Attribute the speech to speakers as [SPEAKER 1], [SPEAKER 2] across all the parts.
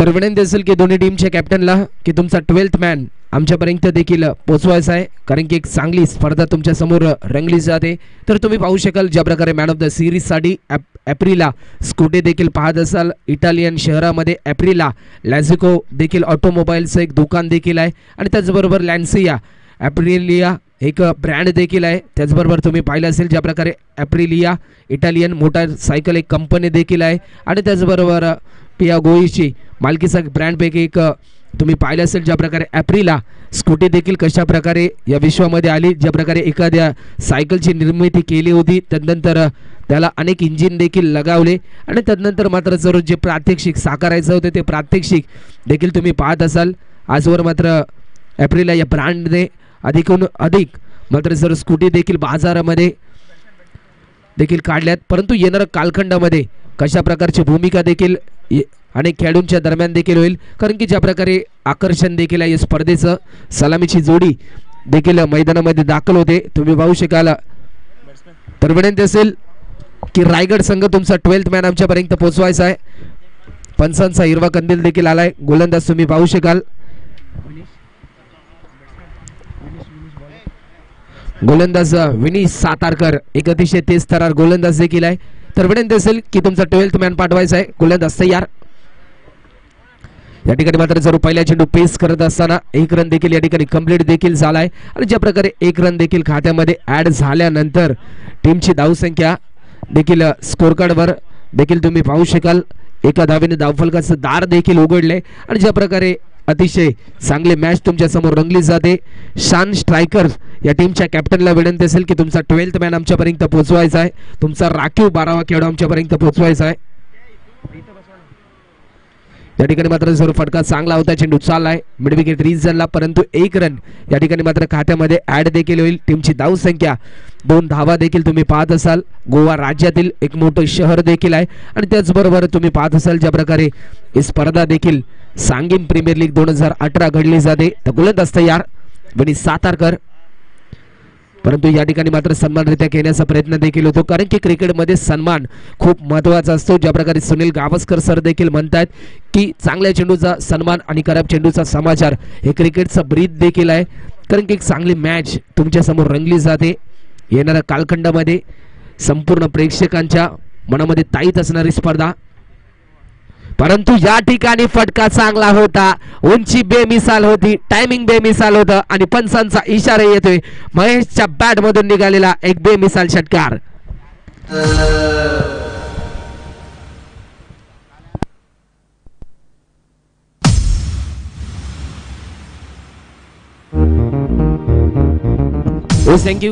[SPEAKER 1] तर विनंती असेल की दोन्ही टीमच्या कॅप्टनला की तुमचा 12th मॅन आमच्यापर्यंत देखील पोहोचवायचा आहे, कारण की एक चांगली स्पर्धा तुमच्या समोर रंगली जाते. तर तुम्ही पाहू शकाल ज्या प्रकारे मॅन ऑफ द सिरीजसाठी एप्रिला स्कूटी देखील पाहत असाल. इटालियन शहरामध्ये एप्रिला लॅझिको देखील ऑटोमोबाईलचं एक दुकान देखील आहे आणि त्याचबरोबर लॅन्सिया एप्रिलिया एक ब्रँड देखील आहे. त्याचबरोबर तुम्ही पाहिलं असेल ज्या प्रकारे एप्रिलिया इटालियन मोटारसायकल एक कंपनी देखील आहे आणि त्याचबरोबर पियागोईची मालकीचा ब्रँडपैकी एक तुम्ही पाहिलं असेल ज्या प्रकारे एप्रिला स्कूटी देखील कशा प्रकारे या विश्वामध्ये आली, ज्या प्रकारे एखाद्या सायकलची निर्मिती केली होती, तदनंतर त्याला अनेक इंजिन देखील लगावले आणि तदनंतर मात्र जरूर जे प्रात्यक्षिक साकारायचं होते ते प्रात्यक्षिक देखील तुम्ही पाहत असाल. आजवर मात्र एप्रिला या ब्रँडने अधिकहून अधिक मात्र जर स्कूटी देखील बाजारामध्ये देखील काढल्यात, परंतु येणाऱ्या कालखंडामध्ये कशा प्रकारची भूमिका देखील अनेक खेळाडूंच्या दरम्यान देखील होईल, कारण की ज्या प्रकारे आकर्षण देखील आहे या स्पर्धेचं सलामीची जोडी देखील मैदानामध्ये दाखल होते तुम्ही पाहू शकाल. तर विनंती असेल की रायगड संघ तुमचा 12th मॅन आमच्यापर्यंत पोहोचवायचा आहे. पंचांचा हिरवा कंदील देखील आलाय. गोलंदाज तुम्ही पाहू शकाल. गोलंदाज विनीश सातारकर एक अतिशय तेज तरार गोलंदाज देखील आहे. तर विनंती असेल की तुमचा 12th मॅन पाठवायचा आहे. गोलंदाज तयार. या ठिकाणी मात्र जरूर पहिला चेंडू पेस करत असताना एक रन देखील या ठिकाणी कंप्लीट देखील झालाय आणि ज्या प्रकारे एक रन देखील खात्यामध्ये ऍड झाल्यानंतर टीमची धावसंख्या देखील स्कोर कार्डवर देखील तुम्ही पाहू शकाल. एका धावेने धावफलकाचं दार देखील उघडले आणि ज्या प्रकारे अतिशय चांगले मॅच तुमच्या समोर रंगली जाते. शान स्ट्रायकर या टीमच्या कॅप्टनला विनंती असेल की तुमचा 12th मॅन आमच्यापर्यंत पोहोचवायचा आहे, तुमचा राखीव 12वा खेळाडू आमच्यापर्यंत पोहोचवायचा आहे. या ठिकाणी मात्र जरूर फटका चांगला होता, चेंडू चाललाय मिड विकेट रीच झाला, परंतु एक रन या ठिकाणी मात्र खात्यामध्ये ऍड देखील होईल. टीमची धावसंख्या 2 धावा देखील तुम्ही पाहत असाल. गोवा राज्यातील एक मोठं शहर देखील आहे आणि त्याचबरोबर तुम्ही पाहत असाल ज्या प्रकारे ही स्पर्धा देखील सांगीम प्रीमियर लीग 2018 घडली जाते. तर गोलंदाज तयार विनीश सातारकर, परंतु या ठिकाणी मात्र सन्मानरित्या घेण्याचा प्रयत्न देखील होतो, कारण की क्रिकेटमध्ये सन्मान खूप महत्त्वाचा असतो. ज्या प्रकारे सुनील गावस्कर सर देखील म्हणतात की चांगल्या चेंडूचा सन्मान आणि खराब चेंडूचा समाचार हे क्रिकेटचा ब्रीद देखील आहे, कारण की एक चांगली मॅच तुमच्या समोर रंगली जाते. येणाऱ्या कालखंडामध्ये संपूर्ण प्रेक्षकांच्या मनामध्ये ताईत असणारी स्पर्धा, परंतु या ठिकाणी फटका चांगला होता, उंची बेमिसाल होती, टायमिंग बेमिसाल होतं आणि पंचांचा इशारा येतोय. महेशच्या बॅट मधून निघालेला एक बेमिसाल षटकार. थँक्यू.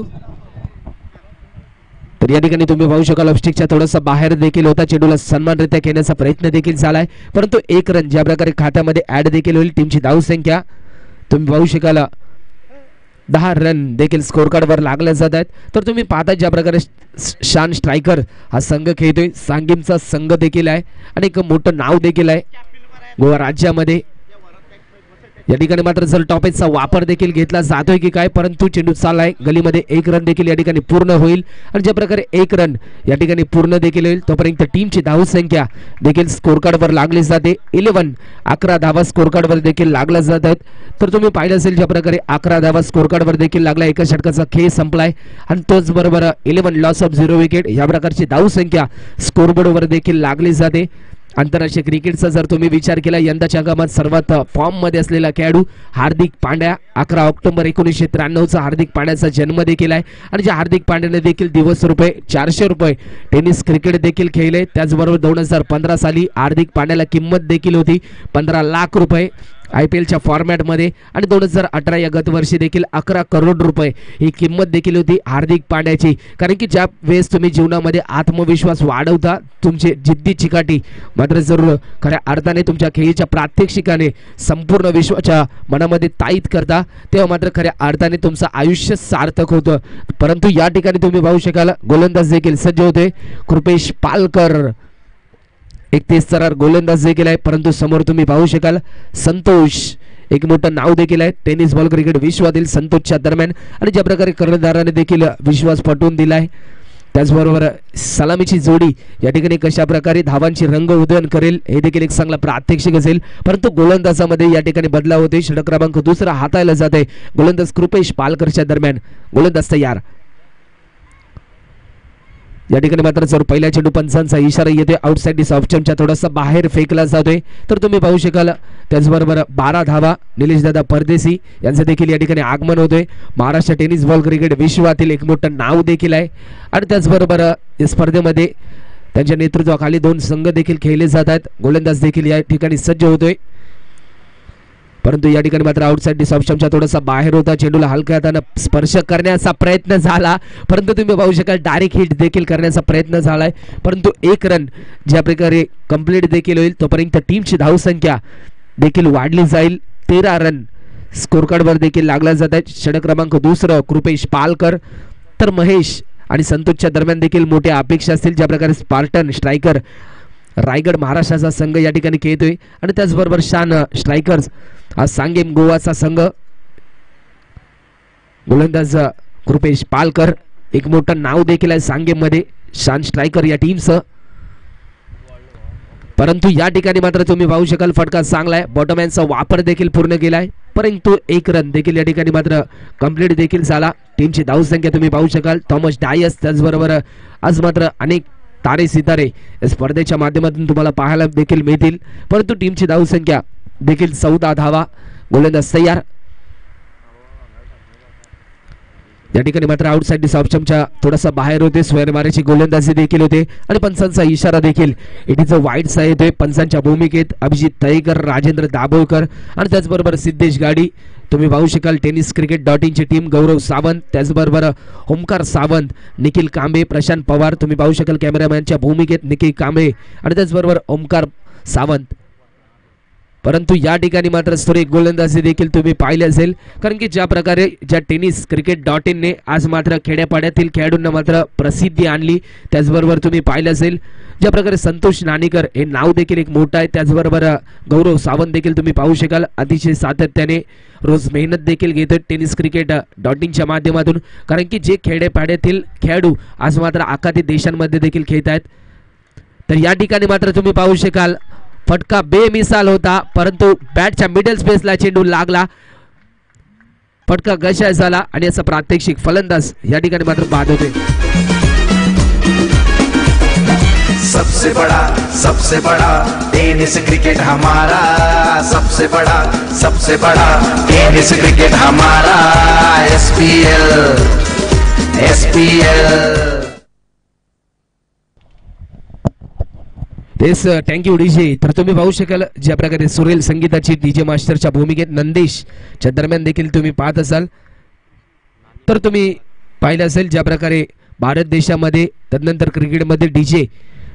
[SPEAKER 1] तर या ठिकाणी तुम्ही पाहू शकाल ऑफस्टिकच्या थोडासा बाहेर देखील होता, चेंडूला सन्मानरित्या घेण्याचा प्रयत्न देखील झालाय, परंतु एक रन ज्या प्रकारे खात्यामध्ये ऍड देखील होईल. टीमची धावसंख्या तुम्ही पाहू शकाल 10 रन देखील स्कोर कार्डवर लागल्या जात आहेत. तर तुम्ही पाहता ज्या प्रकारे शान स्ट्रायकर हा संघ खेळतोय, सांगीमचा संघ देखील आहे आणि एक मोठं नाव देखील आहे गोवा राज्यामध्ये. या ठिकाणी मात्र जर टॉपेजचा वापर देखील घेतला जातोय की काय, परंतु चेंडू चाललाय गलीमध्ये. एक रन देखील या ठिकाणी पूर्ण होईल आणि ज्या प्रकारे एक रन या ठिकाणी पूर्ण देखील होईल तोपर्यंत टीमची धावसंख्या देखील स्कोर कार्डवर लागली जाते. 11 धावा स्कोर कार्डवर देखील लागल्या जात आहेत. तर तुम्ही पाहिलं असेल ज्या प्रकारे 11 धावा स्कोर कार्डवर देखील लागला, एका षटकाचा खेळ संपलाय आणि तोच बरोबर 11 लॉस ऑफ 0 विकेट या प्रकारची धावसंख्या स्कोरबोर्डवर देखील लागली जाते. आंतरराष्ट्रीय क्रिकेटचा जर तुम्ही विचार केला, यंदाच्या हंगामात सर्वात फॉर्म मध्ये असलेला खेळाडू हार्दिक पांड्या. 11 ऑक्टोबर 1993 हार्दिक पांड्याचा जन्म देखील आहे आणि ज्या हार्दिक पांड्याने देखील दिवस रुपये 400 रुपये टेनिस क्रिकेट देखील खेळले. त्याचबरोबर 2015 साली हार्दिक पांड्याला किंमत देखील होती 15 लाख रुपये IPLच्या फॉर्मॅटमध्ये आणि 2018 या गत वर्षी देखील 11 करोड रुपये ही किंमत देखील होती हार्दिक पांड्याची. कारण की ज्या वेळेस तुम्ही जीवनामध्ये आत्मविश्वास वाढवता, तुमचे जिद्दी चिकाटी मात्र जरूर खऱ्या अर्थाने तुमच्या खेळीच्या प्रात्यक्षिकाने संपूर्ण विश्वाच्या मनामध्ये ताईत करता, तेव्हा मात्र खऱ्या अर्थाने तुमचं आयुष्य सार्थक होतं. परंतु या ठिकाणी तुम्ही पाहू शकाल गोलंदाज देखील सज्ज होते. कृपेश पालकर एक तेज तरार गोलंदाज देखील आहे, परंतु समोर तुम्ही पाहू शकाल संतोष एक मोठं नाव देखील आहे टेनिस बॉल क्रिकेट विश्वातील संतोषच्या दरम्यान आणि ज्या प्रकारे कर्णधाराने देखील विश्वास पटवून दिलाय त्याचबरोबर सलामीची जोडी या ठिकाणी कशा प्रकारे धावांची रंग उधळण करेल हे देखील एक चांगला प्रात्यक्षिक असेल. परंतु गोलंदाजामध्ये या ठिकाणी बदलाव होते. षटक क्रमांक 2 हाताळला जाते. गोलंदाज कृपेश पालकरच्या दरम्यान गोलंदाज तयार. या ठिकाणी मात्र जर पहिल्या चेंडू पंचांचा इशारा येतोय. आउटसाइड दिस ऑफ स्टंपच्या थोडासा बाहेर फेकला जातोय. तर तुम्ही पाहू शकाल त्याचबरोबर 12 धावा निलेश दादा परदेशी यांचं देखील या ठिकाणी आगमन होतोय. महाराष्ट्र टेनिस बॉल क्रिकेट विश्वातील एक मोठं नाव देखील आहे. आणि त्याचबरोबर या स्पर्धेमध्ये त्यांच्या नेतृत्वाखाली 2 संघ देखील खेळले जात आहेत. गोलंदाज देखील या ठिकाणी सज्ज होतोय. परंतु या ठिकाणी मात्र आउटसाइड दिस ऑफ स्टंपच्या थोडासा बाहेर होता. चेंडूला हलक्या हाताने स्पर्श करण्याचा प्रयत्न झाला. परंतु तुम्ही पाहू शकाल डायरेक्ट हिट देखील करण्याचा प्रयत्न झालाय. परंतु 1 रन ज्या प्रकारे कंप्लीट देखील होईल तोपर्यंत टीमची धावसंख्या देखील वाढली जाईल. 13 रन स्कोर कार्डवर देखील लागला जात आहे. षटक क्रमांक 2 कृपेश पालकर. तर महेश आणि संतोषच्या दरम्यान देखील मोठ्या अपेक्षा असतील. ज्या प्रकारे स्पार्टन स्ट्रायकर रायगड महाराष्ट्राचा संघ या ठिकाणी खेळतोय. आणि त्याचबरोबर शान स्ट्रायकर्स हा सांगेम गोवाचा संघ. गोलंदाज कृपेश पालकर एक मोठं नाव देखील आहे सांगेम मध्ये शान स्ट्रायकर या टीमचं. परंतु या ठिकाणी मात्र तुम्ही पाहू शकाल फटका चांगला आहे. बॉटमॅनचा वापर देखील पूर्ण केलाय. परंतु 1 रन देखील या ठिकाणी मात्र कंप्लीट देखील झाला. टीमची धावसंख्या तुम्ही पाहू शकाल थॉमस डायस त्याचबरोबर आज मात्र अनेक तारे सितारे स्पर्धेच्या माध्यमातून तुम्हाला पाहायला देखील मिळतील. परंतु टीमची धावसंख्या देखील 14 धावा. गोलंदाज तयार. या ठिकाणी मात्र आउटसाइड दिस ऑफ स्टंपच्या थोडासा बाहेर होते. स्क्वेअर मारायची गोलंदाजी देखील होते. आणि पंचांचा इशारा देखील इटीचं वाईट साईड येतोय. पंचांच्या भूमिकेत अभिजित तळेकर, राजेंद्र दाभोळकर आणि त्याचबरोबर सिद्धेश गाडी. तुम्ही पाहू शकाल टेनिस क्रिकेट .in ची टीम गौरव सावंत त्याचबरोबर ओमकार सावंत, निखिल कांबे, प्रशांत पवार. तुम्ही पाहू शकाल कॅमेरामॅनच्या भूमिकेत निखिल कांबे आणि त्याचबरोबर ओमकार सावंत. परंतु या ठिकाणी मात्र सुरेख गोलंदाजी देखील तुम्ही पाहिले असेल. कारण की ज्या प्रकारे ज्या टेनिस क्रिकेट .in ने आज मात्र खेड्यापाड्यातील खेळाडूंना मात्र प्रसिद्धी आणली. त्याचबरोबर तुम्ही पाहिले असेल ज्या प्रकारे संतोष नाणेकर हे नाव देखील एक मोठं आहे. त्याचबरोबर गौरव सावंत देखील तुम्ही पाहू शकाल अतिशय सातत्याने रोज मेहनत देखील घेतात टेनिस क्रिकेट .in च्या माध्यमातून. कारण की जे खेड्यापाड्यातील खेळाडू आज मात्र आखाती देशांमध्ये देखील खेळत आहेत. तर या ठिकाणी मात्र तुम्ही पाहू शकाल फटका बेमिसाल होता. परंतु बॅटच्या मिडल स्पेसला चेंडू लागला. फटका गशाय झाला आणि याचा प्रात्यक्षिक फलंदाज या ठिकाणी मात्र बाद होते.
[SPEAKER 2] सबसे बड़ा टेनिस क्रिकेट हमारा. सबसे बड़ा टेनिस क्रिकेट हमारा. SPL.
[SPEAKER 1] तेच थँक्यू डीजे. तर तुम्ही पाहू शकाल ज्या प्रकारे सुरेल संगीताची डीजे मास्टरच्या भूमिकेत नंदेशच्या दरम्यान देखील तुम्ही पाहत असाल. तर तुम्ही पाहिलं असेल ज्या प्रकारे भारत देशामध्ये तदनंतर क्रिकेटमध्ये डीजे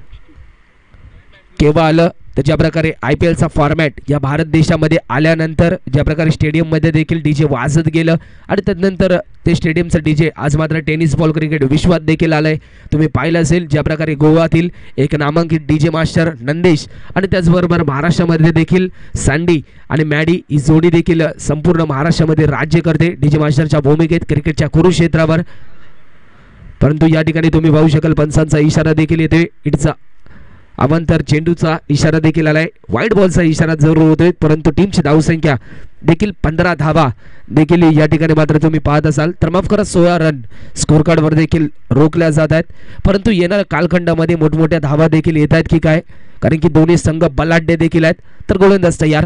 [SPEAKER 1] केव्हा आलं तर ज्या प्रकारे IPL चा फॉर्मॅट या भारत देशामध्ये आल्यानंतर ज्या प्रकारे स्टेडियम मध्ये देखील डीजे वाजत गेलं आणि तदनंतर ते स्टेडियमचं डीजे आज मात्र टेनिस बॉल क्रिकेट विश्वात देखील आलंय. तुम्ही पाहिलं असेल ज्या प्रकारे गोवातील एक नामांकित डीजे मास्टर नंदेश आणि त्याचबरोबर महाराष्ट्रामध्ये देखील सँडी आणि मॅडी ही जोडी देखील संपूर्ण महाराष्ट्रामध्ये राज्य करते डीजे मास्टरच्या भूमिकेत क्रिकेटच्या कुरुक्षेत्रावर. परंतु या ठिकाणी तुम्ही पाहू शकाल पंचांचा इशारा देखील येतोय. इटचा अवांतर चेंडूचा इशारा देखील आलाय. व्हाईट बॉलचा इशारा जरूर होतोय. परंतु टीमची धावसंख्या देखील 15 धावा देखील या ठिकाणी मात्र तुम्ही पाहत असाल. तर माफ करा 16 रन स्कोर कार्डवर देखील रोखल्या जात आहेत. परंतु येणाऱ्या कालखंडामध्ये मोठमोठ्या धावा देखील येत आहेत की काय, कारण की दोन्ही संघ बलाढ्य देखील आहेत. तर गोलंदाज तयार.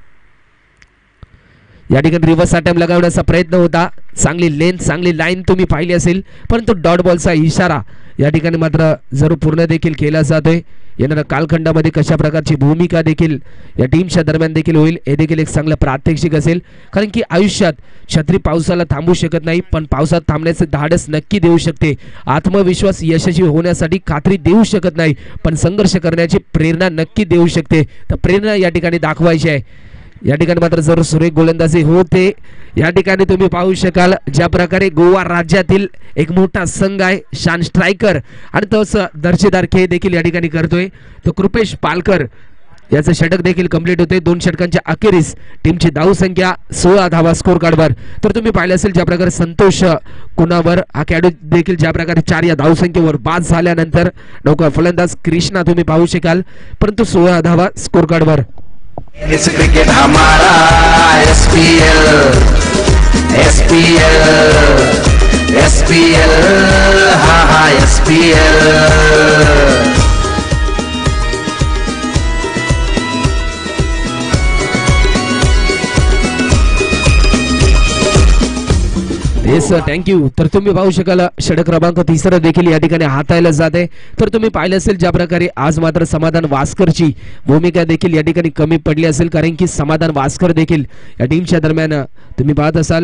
[SPEAKER 1] या ठिकाणी रिव्हर्स अटॅम्प्ट लगावण्याचा प्रयत्न होता. चांगली लेंथ चांगली लाईन तुम्ही पाहिली असेल. परंतु डॉट बॉलचा इशारा या ठिकाणी मात्र जरूर पूर्ण देखील केला जातोय. येणाऱ्या कालखंडामध्ये कशा प्रकारची भूमिका देखील या टीमच्या दरम्यान देखील होईल हे देखील एक चांगलं प्रात्यक्षिक असेल. कारण की आयुष्यात छत्री पावसाला थांबू शकत नाही, पण पावसात थांबण्याचे धाडस नक्की देऊ शकते. आत्मविश्वास यशस्वी होण्यासाठी खात्री देऊ शकत नाही, पण संघर्ष करण्याची प्रेरणा नक्की देऊ शकते. तर प्रेरणा या ठिकाणी दाखवायची आहे. या ठिकाणी मात्र जरूर सुरेख गोलंदाजी होते. या ठिकाणी तुम्ही पाहू शकाल ज्या प्रकारे गोवा राज्यातील एक मोठा संघ आहे शान स्ट्रायकर आणि तोच दर्जेदार खेळ देखील या ठिकाणी करतोय तो कृपेश पालकर. याचं षटक देखील कंप्लीट होते. 2 षटकांच्या अखेरीस टीमची धाव संख्या 16 धावा स्कोर कार्डवर. तर तुम्ही पाहिलं असेल ज्या प्रकारे संतोष कुणावर हा खेळाडू देखील ज्या प्रकारे 4 या धाव संख्येवर बाद झाल्यानंतर नौका फलंदाज कृष्णा तुम्ही पाहू शकाल, परंतु 16 धावा स्कोर कार्डवर.
[SPEAKER 2] क्रिकेट हमारा SPL SPL SPL हा SPL.
[SPEAKER 1] Yes thank you. तर तुम्ही पाहू शकाल षटक क्रमांक 3 देखील या ठिकाणी हाताळलं जाते. तर तुम्ही पाहिलं असेल ज्या प्रकारे आज मात्र समाधान वास्करची भूमिका देखील या ठिकाणी कमी पडली असेल, कारण की समाधान वास्कर देखील या टीमच्या दरम्यान तुम्ही पाहत असाल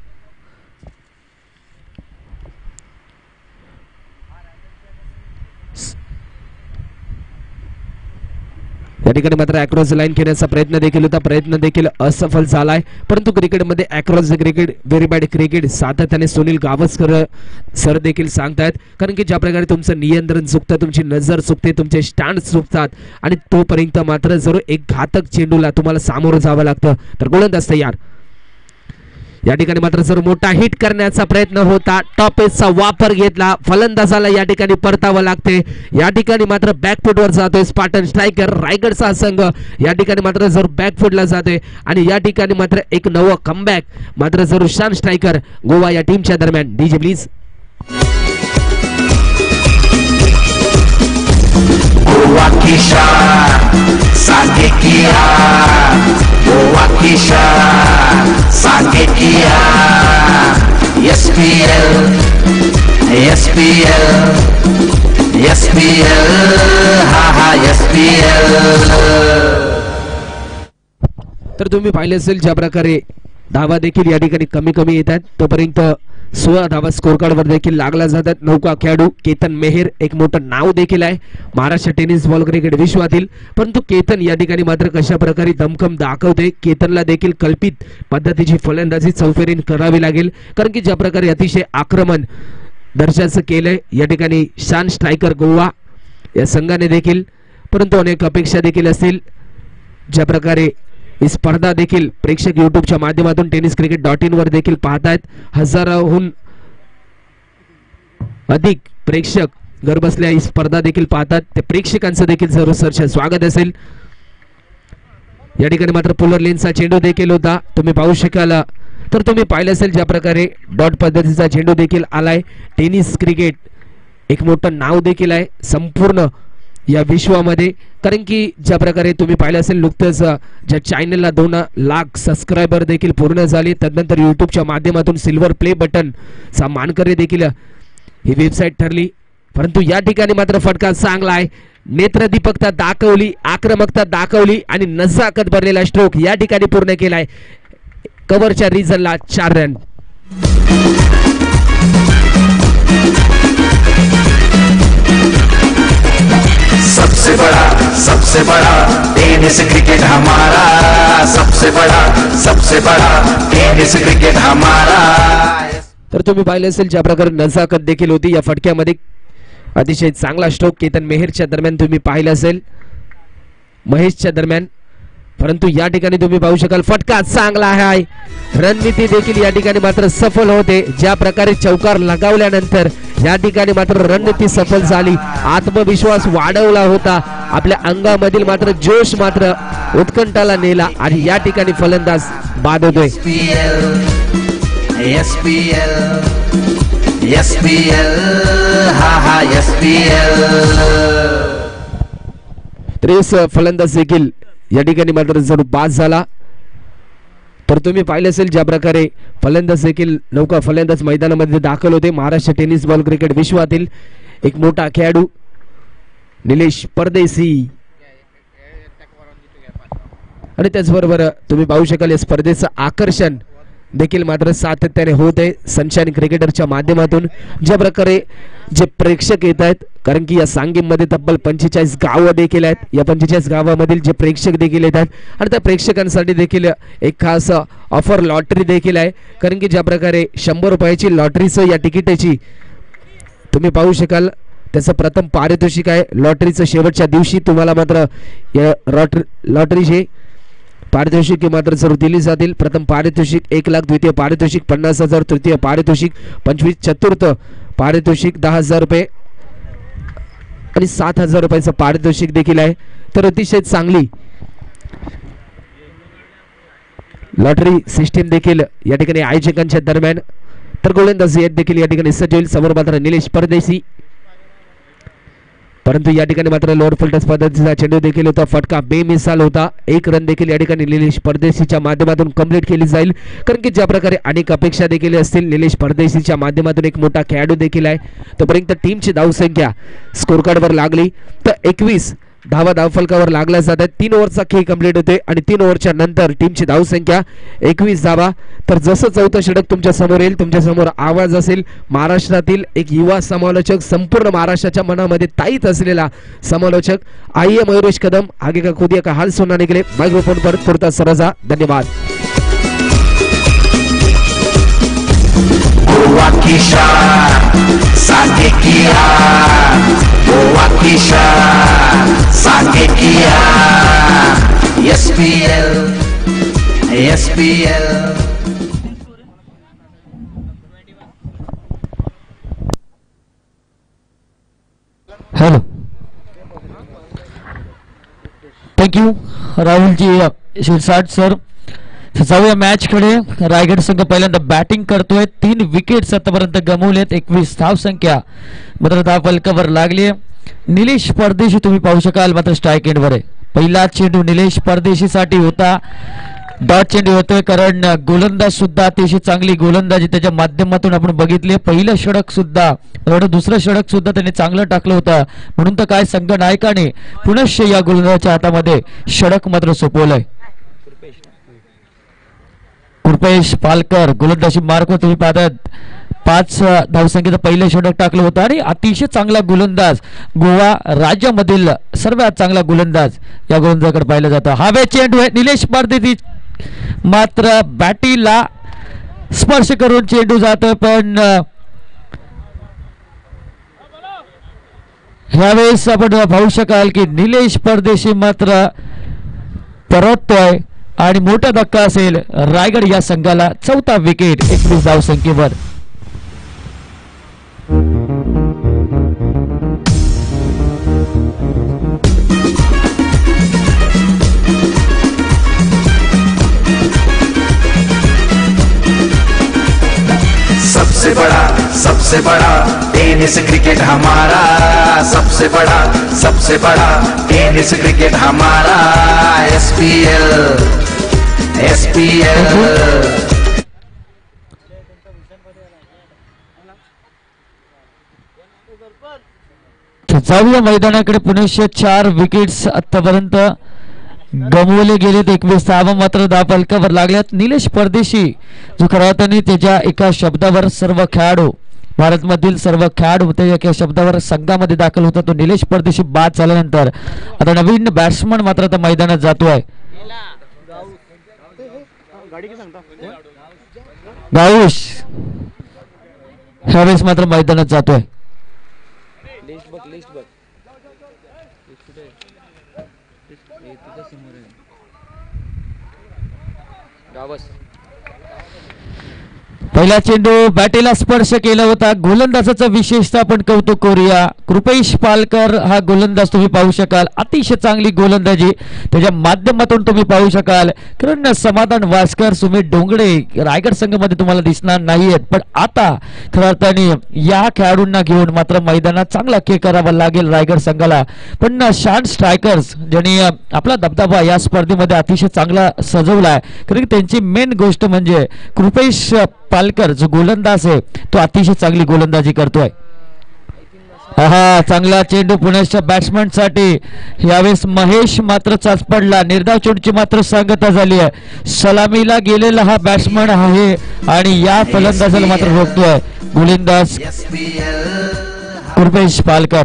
[SPEAKER 1] या ठिकाणी मात्र अक्रॉस लाईन खेळण्याचा प्रयत्न देखील होता, प्रयत्न देखील असफल झालाय. परंतु क्रिकेटमध्ये across the cricket very bad cricket सातत्याने सुनील गावस्कर सर देखील सांगतायत, कारण की ज्या प्रकारे तुमचं नियंत्रण चुकतं, तुमची नजर चुकते, तुमचे स्टँड चुकतात आणि तोपर्यंत मात्र जरूर एक घातक चेंडूला तुम्हाला सामोरं जावं लागतं. तर गोलंदाज तयार. या ठिकाणी मात्र जर मोठा हिट करण्याचा प्रयत्न होता, टॉप एजचा वापर घेतला, फलंदाजाला या ठिकाणी परतावं लागते. या ठिकाणी मात्र बॅकफुटवर जातोय स्पार्टन स्ट्रायकर रायगडचा संघ. या ठिकाणी मात्र जर बॅकफुटला जातोय आणि या ठिकाणी मात्र एक नवं कमबॅक मात्र जरूर शान स्ट्रायकर गोवा या टीमच्या दरम्यान. DJ please.
[SPEAKER 2] गोवा की शान सागे किया, गोवा की शान सागे किया. SPL SPL SPL हा SPL.
[SPEAKER 1] तर तुम्ही पाहिले असेल ज्या प्रकारे धावा देखील या ठिकाणी कमी कमी येतात, तोपर्यंत 16 धावा स्कोर कार्डवर देखील लागला जातात. नौका खेळाडू केतन मेहर एक मोठं नाव देखील आहे महाराष्ट्र टेनिस बॉल क्रिकेट विश्वातील, परंतु केतन या ठिकाणी मात्र कशा प्रकारे दमखम दाखवते. केतनला देखील कल्पित पद्धतीची फलंदाजी चौफेरीन करावी लागेल, कारण की ज्या प्रकारे अतिशय आक्रमण दर्जाचं केलंय या ठिकाणी शान स्ट्रायकर गोवा या संघाने देखील, परंतु अनेक अपेक्षा देखील असतील. ज्या प्रकारे ही स्पर्धा देखील प्रेक्षक युट्यूबच्या माध्यमातून tenniscricket.in वर देखील पाहतायत. हजाराहून अधिक प्रेक्षक घरबसल्या ही स्पर्धा देखील पाहतात. त्या प्रेक्षकांचं देखील जरूर सरचे स्वागत असेल. या ठिकाणी मात्र पुलर लेनचा चेंडू देखील होता, तुम्ही पाहू शकाल. तर तुम्ही पाहिलं असेल ज्या प्रकारे डॉट पद्धतीचा चेंडू देखील आलाय. टेनिस क्रिकेट एक मोठं नाव देखील आहे संपूर्ण या विश्वामध्ये, कारण की ज्या प्रकारे तुम्ही पाहिलं असेल नुकतंच ज्या चॅनलला 2 लाख सबस्क्रायबर देखील पूर्ण झाले, तदनंतर युट्यूबच्या माध्यमातून सिल्वर प्ले बटन चा मानकरी देखील ही वेबसाईट ठरली. परंतु या ठिकाणी मात्र फटका चांगला आहे. नेत्रदीपकता दाखवली, आक्रमकता दाखवली आणि नजाकत भरलेला स्ट्रोक या ठिकाणी पूर्ण केलाय. कव्हरच्या रिझनला 4 रन.
[SPEAKER 2] सबसे बड़ा टेनिस क्रिकेट हमारा, सबसे बड़ा टेनिस क्रिकेट हमारा.
[SPEAKER 1] तर तुम्ही पाहिलं असेल ज्या प्रकारे नजाकत देखील होती या फटक्यामध्ये. अतिशय चांगला स्ट्रोक केतन मेहरच्या दरम्यान तुम्ही पाहिलं असेल, महेशच्या दरम्यान, परंतु या ठिकाणी तुम्ही पाहू शकाल फटका चांगला आहे. रणनीती देखील या ठिकाणी मात्र सफल होते. ज्या प्रकारे चौकार लगावल्यानंतर या ठिकाणी मात्र रणनीती सफल झाली. आत्मविश्वास वाढवला होता, आपल्या अंगामधील मात्र जोश मात्र उत्कंठाला नेला आणि या ठिकाणी फलंदाज बाद होतोय. त्रेस फलंदाज देखील या ठिकाणी मात्र जरूर बाद झाला. तर तुम्ही पाहिले असेल ज्या प्रकारे फलंदाज देखील नौका फलंदाज मैदानामध्ये दाखल होते. महाराष्ट्र टेनिस बॉल क्रिकेट विश्वातील एक मोठा खेळाडू निलेश परदेशी, आणि त्याचबरोबर तुम्ही पाहू शकाल या स्पर्धेचं आकर्षण देखील मात्र सातत्याने होत आहे सनशाईन क्रिकेटरच्या माध्यमातून. ज्या प्रकारे जे प्रेक्षक येत आहेत, कारण की या सांगीमध्ये तब्बल 45 गावं देखील आहेत. या 45 गावामधील जे प्रेक्षक देखील येतात आणि त्या प्रेक्षकांसाठी देखील एक खास ऑफर लॉटरी देखील आहे, कारण की ज्या प्रकारे 100 रुपयाची लॉटरीचं या तिकिटाची तुम्ही पाहू शकाल त्याचं प्रथम पारितोषिक आहे लॉटरीचं शेवटच्या दिवशी तुम्हाला मात्र या लॉटरीचे पारितोषिक मात्र सर्व दिली जातील. प्रथम पारितोषिक 1 लाख, द्वितीय पारितोषिक 50,000, तृतीय पारितोषिक 25, चतुर्थ पारितोषिक 10,000 रुपये आणि 7,000 रुपयाचं पारितोषिक देखील आहे. तर अतिशय चांगली लॉटरी सिस्टीम देखील या ठिकाणी आयोजकांच्या दरम्यान. तर गोलंदाजी देखील या ठिकाणी सज्ज होईल. समोर मात्र निलेश परदेशी, परंतु या ठिकाणी मात्र लोअर फुलटस पद्धतीचा चेंडू देखील होता. फटका बेमिसाल होता. 1 रन देखील या ठिकाणी निलेश परदेशीच्या माध्यमातून कंप्लीट केली जाईल, कारण की ज्या प्रकारे अनेक अपेक्षा देखील असतील. निलेश परदेशीच्या माध्यमातून एक मोठा खेळाडू देखील आहे. तोपर्यंत टीमची धावसंख्या स्कोर कार्डवर लागली तर 21 धावा धावफलकावर लागल्या जातात. 3 ओव्हरचा खेळ कंप्लीट होते आणि 3 ओव्हरच्या नंतर टीमची धावसंख्या 21 धावा. तर जसं चौथं षटक तुमच्या समोर येईल, तुमच्या समोर आवाज असेल महाराष्ट्रातील एक युवा समालोचक, संपूर्ण महाराष्ट्राच्या मनामध्ये ताईत असलेला समालोचक आइए मयूरेश कदम आगे का खुदिया का हाल सुनाने के लिए माइक्रोफोन पर तुरंत सरजा. धन्यवाद.
[SPEAKER 2] गोवा की शान सांगे किया, गोवा की शान सांगे किया. SPL SPL
[SPEAKER 3] hello, thank you Rahulji Shirsat sir. जाऊया मॅच कडे. रायगड संघ पहिल्यांदा बॅटिंग करतोय. 3 विकेट्स आतापर्यंत गमावलेत. 21 धाव संख्या मात्र धाव फलकावर लागली. निलेश परदेशी तुम्ही पाहू शकाल मात्र स्ट्राईक एंडवर आहे. पहिला चेंडू निलेश परदेशीसाठी होता. डॉट चेंडू होतोय कारण गोलंदाज सुद्धा अतिशय चांगली गोलंदाजी त्याच्या माध्यमातून आपण बघितले. पहिलं षटक सुद्धा, दुसरं षटक सुद्धा त्यांनी चांगलं टाकलं होतं. म्हणून तर काय संघ नायकाने पुनश्च या गोलंदाजाच्या हातामध्ये षटक मात्र सोपवलंय. कृपेश पालकर गोलंदाजी मार्क तुम्ही पाहतात. 5 धावसंख्येचं पहिलं षटक टाकलं होतं आणि अतिशय चांगला गोलंदाज, गोवा राज्यामधील सर्वात चांगला गोलंदाज या गोलंदाजाकडे पाहिलं जातं. हवे चेंडू आहे. निलेश परदेशी मात्र बॅटीला स्पर्श करून चेंडू जातोय, पण ह्यावेळेस आपण पाहू शकाल की निलेश परदेशी मात्र परततोय आणि मोठा धक्का असेल रायगड या संघाला. 4था विकेट 21 धावसंख्येवर.
[SPEAKER 2] सबसे बड़ा टेनिस क्रिकेट हमारा, सबसे बड़ा टेनिस क्रिकेट हमारा. SPL
[SPEAKER 3] जाऊया मैदानाकडे. पुनश्च 4 विकेट्स आतापर्यंत गमवले गेलेत. 21 धावा मात्र धाव फलकावर लागल्यात. निलेश परदेशी जो खऱ्या अर्थाने त्याच्या एका शब्दावर सर्व खेळाडू, भारतमधील सर्व खेळाडू त्या एका शब्दावर संघामध्ये दाखल होता, तो निलेश परदेशी बाद झाल्यानंतर आता नवीन बॅट्समन मात्र आता मैदानात जातोय. गाऊश ह्यावेळेस मात्र मैदानात जातोय. पहिला चेंडू बॅटीला स्पर्श केला होता. गोलंदाजाचा विशेषतः आपण कौतुक करूया. कृपेश पालकर हा गोलंदाज तुम्ही पाहू शकाल. अतिशय चांगली गोलंदाजी त्याच्या माध्यमातून तुम्ही पाहू शकाल. कारण समाधान वास्कर, सुमित डोंगडे रायगड संघामध्ये तुम्हाला दिसणार नाहीयेत, पण आता खऱ्या अर्थाने या खेळाडूंना घेऊन मात्र मैदानात चांगला खेळ करावा लागेल रायगड संघाला. पण शान स्ट्रायकर्स ज्यांनी आपला दबदबा या स्पर्धेमध्ये अतिशय चांगला सजवलाय, कारण त्यांची मेन गोष्ट म्हणजे कृपेश पालकर जो गोलंदाज आहे तो अतिशय चांगली गोलंदाजी करतोय. चांगला चेंडू पुण्याच्या बॅट्समन साठी. यावेळेस महेश मात्र चाचपडला. निर्धाव चेंडूची मात्र सांगता झाली आहे. सलामीला गेलेला हा बॅट्समन आहे आणि या फलंदाजाला मात्र रोखतोय गोलंदाज कृपेश पालकर.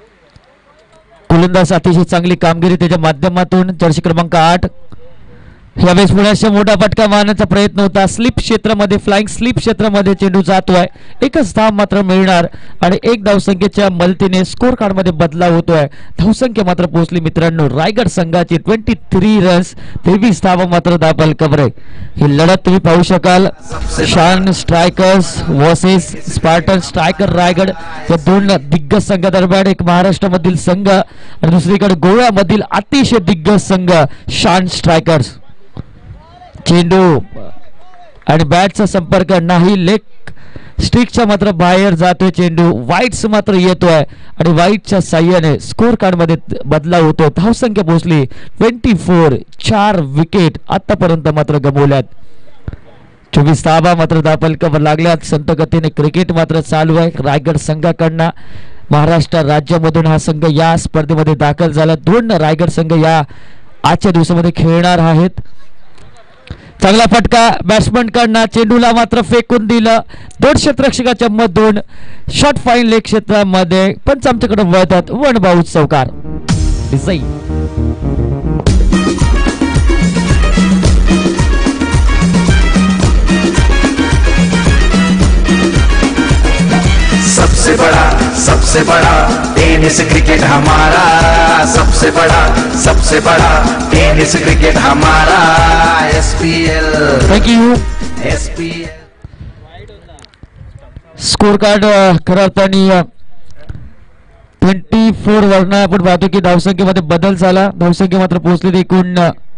[SPEAKER 3] गोलंदाज अतिशय चांगली कामगिरी त्याच्या माध्यमातून. जर्सी क्रमांक 8 यावेळेस पुण्याच्या मोठा फटका मारण्याचा प्रयत्न होता. स्लिप क्षेत्रामध्ये, फ्लाइंग स्लिप क्षेत्रामध्ये चेंडू जातोय. एकच धाव मात्र मिळणार आणि एक धावसंख्येच्या मल्टीने स्कोर कार्ड मध्ये बदलाव होतोय. धावसंख्या मात्र पोहोचली मित्रांनो रायगड संघाची 23 रन्स, 23 धावा मात्र दाबल कव्हर आहे. ही लढत तुम्ही पाहू शकाल. Shaan Strikers versus Spartan Striker Raigad या दोन दिग्गज संघादरम्यान. एक महाराष्ट्रामधील संघ आणि दुसरीकडे गोव्यामधील अतिशय दिग्गज संघ शान स्ट्रायकर्स. चेंडू आणि बॅटचा संपर्क नाही. लेग स्टिकच्या मात्र बाहेर जातोय चेंडू. वाईट्स मात्र येतोय आणि वाईटच्या साह्याने स्कोर कार्ड मध्ये बदलाव होतो. धावसंख्या पोहोचली 24. 4 विकेट आतापर्यंत मात्र गमवल्यात. 24 धावा मात्र दाबल कव्हर लागल्यात. संत गतीने क्रिकेट मात्र चालू आहे रायगड संघाकडनं. महाराष्ट्र राज्यामधून हा संघ या स्पर्धेमध्ये दाखल झाला. 2 रायगड संघ या आजच्या दिवसामध्ये खेळणार आहेत. चांगला फटका बॅट्समन कडनं. चेंडूला मात्र फेकून दिलं. 2 क्षेत्ररक्षकाच्या मधून शॉट फाईन लेग क्षेत्रामध्ये पंच आमच्याकडे वळतात. 1 बाउट चौकार.
[SPEAKER 2] सबसे बड़ा टेनिस क्रिकेट हमारा, सबसे बड़ा टेनिस क्रिकेट हमारा SPL.
[SPEAKER 3] Thank you.
[SPEAKER 2] SPL
[SPEAKER 3] score card खऱ्या अर्थाने 24 वरनं आपण पाहतो की धावसंख्येमध्ये बदल झाला. धावसंख्या मात्र पोहोचली एकूण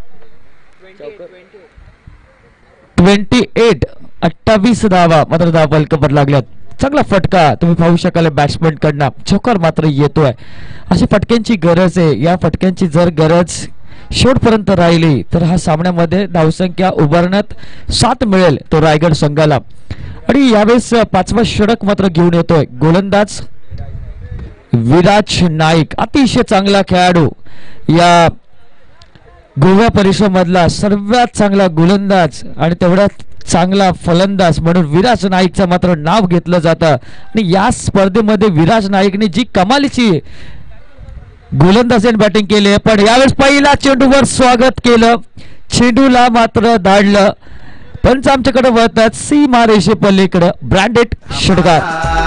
[SPEAKER 3] 28 धावा मात्र दाबल कव्हर लागल्यात. चांगला फटका तुम्ही पाहू शकाल बॅट्समन कडनं. चौकार मात्र येतोय. अशा फटक्यांची गरज आहे. या फटक्यांची जर गरज शेवटपर्यंत राहिली तर हा सामन्यामध्ये धावसंख्या उभारण्यात 7 मिळेल तो रायगड संघाला. आणि यावेळेस 5वा षटक मात्र घेऊन येतोय गोलंदाज विराज नाईक. अतिशय चांगला खेळाडू. या गोवा परिसरामधला सर्वात चांगला गोलंदाज आणि तेवढ्यात चांगला फलंदाज म्हणून विराज नाईकचं मात्र नाव घेतलं जातं. आणि या स्पर्धेमध्ये विराज नाईकने जी कमालीची गोलंदाजी बॅटिंग केली पण यावेळेस पहिला चेंडूवर स्वागत केलं. चेंडूला मात्र धाडलं. पंच आमच्याकडे वळतात सीमा रेषे पलीकडे. ब्रँडेड षटकार.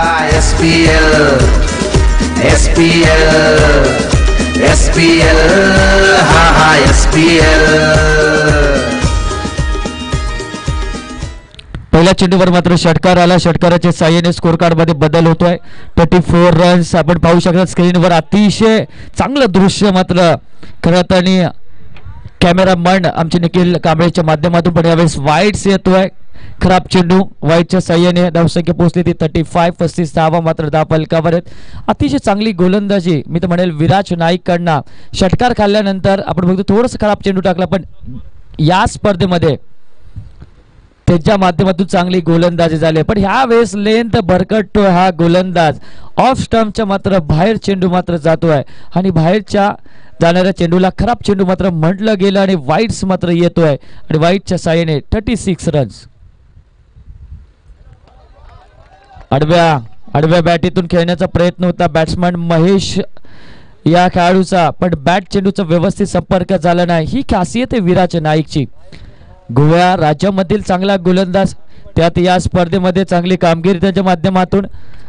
[SPEAKER 2] SPL हा SPL.
[SPEAKER 3] पहिल्या चेंडूवर मात्र षटकार आला. षटकाराच्या साह्याने स्कोर कार्ड मध्ये बदल होतोय. 34 रन्स आपण पाहू शकता स्क्रीनवर. अतिशय चांगलं दृश्य मात्र खरं आणि कॅमेरामन आमचे निखिल कांबळेच्या माध्यमातून. पण यावेळेस वाईट्स येतोय. खराब चेंडू. वाईटच्या साह्याने धावसंख्या पोहोचली ती 35. 35 धावा मात्र दाबल कव्हर आहेत. अतिशय चांगली गोलंदाजी मी तर म्हणेल विराज नाईक कडनं. षटकार खाल्ल्यानंतर आपण बघतो थोडंसं खराब चेंडू टाकला पण या स्पर्धेमध्ये त्याच्या माध्यमातून चांगली गोलंदाजी झाली. पण ह्या वेळेस लेंथ भरकटतोय हा गोलंदाज. ऑफ स्टंपच्या मात्र बाहेर चेंडू मात्र जातोय आणि बाहेरच्या जाणाऱ्या चेंडूला खराब चेंडू मात्र म्हटलं गेलं आणि वाईट्स मात्र येतोय आणि वाईटच्या साह्याने 36 रन्स. आडव्या बॅटीतून खेळण्याचा प्रयत्न होता बॅट्समन महेश या खेळाडूचा पण बॅट चेंडूचा व्यवस्थित संपर्क झाला नाही. ही खासियत आहे विराज नाईकची. गोवा राज्यामधील चांगला गोलंदाज त्यात या स्पर्धेमध्ये चांगली कामगिरी त्याच्या माध्यमातून.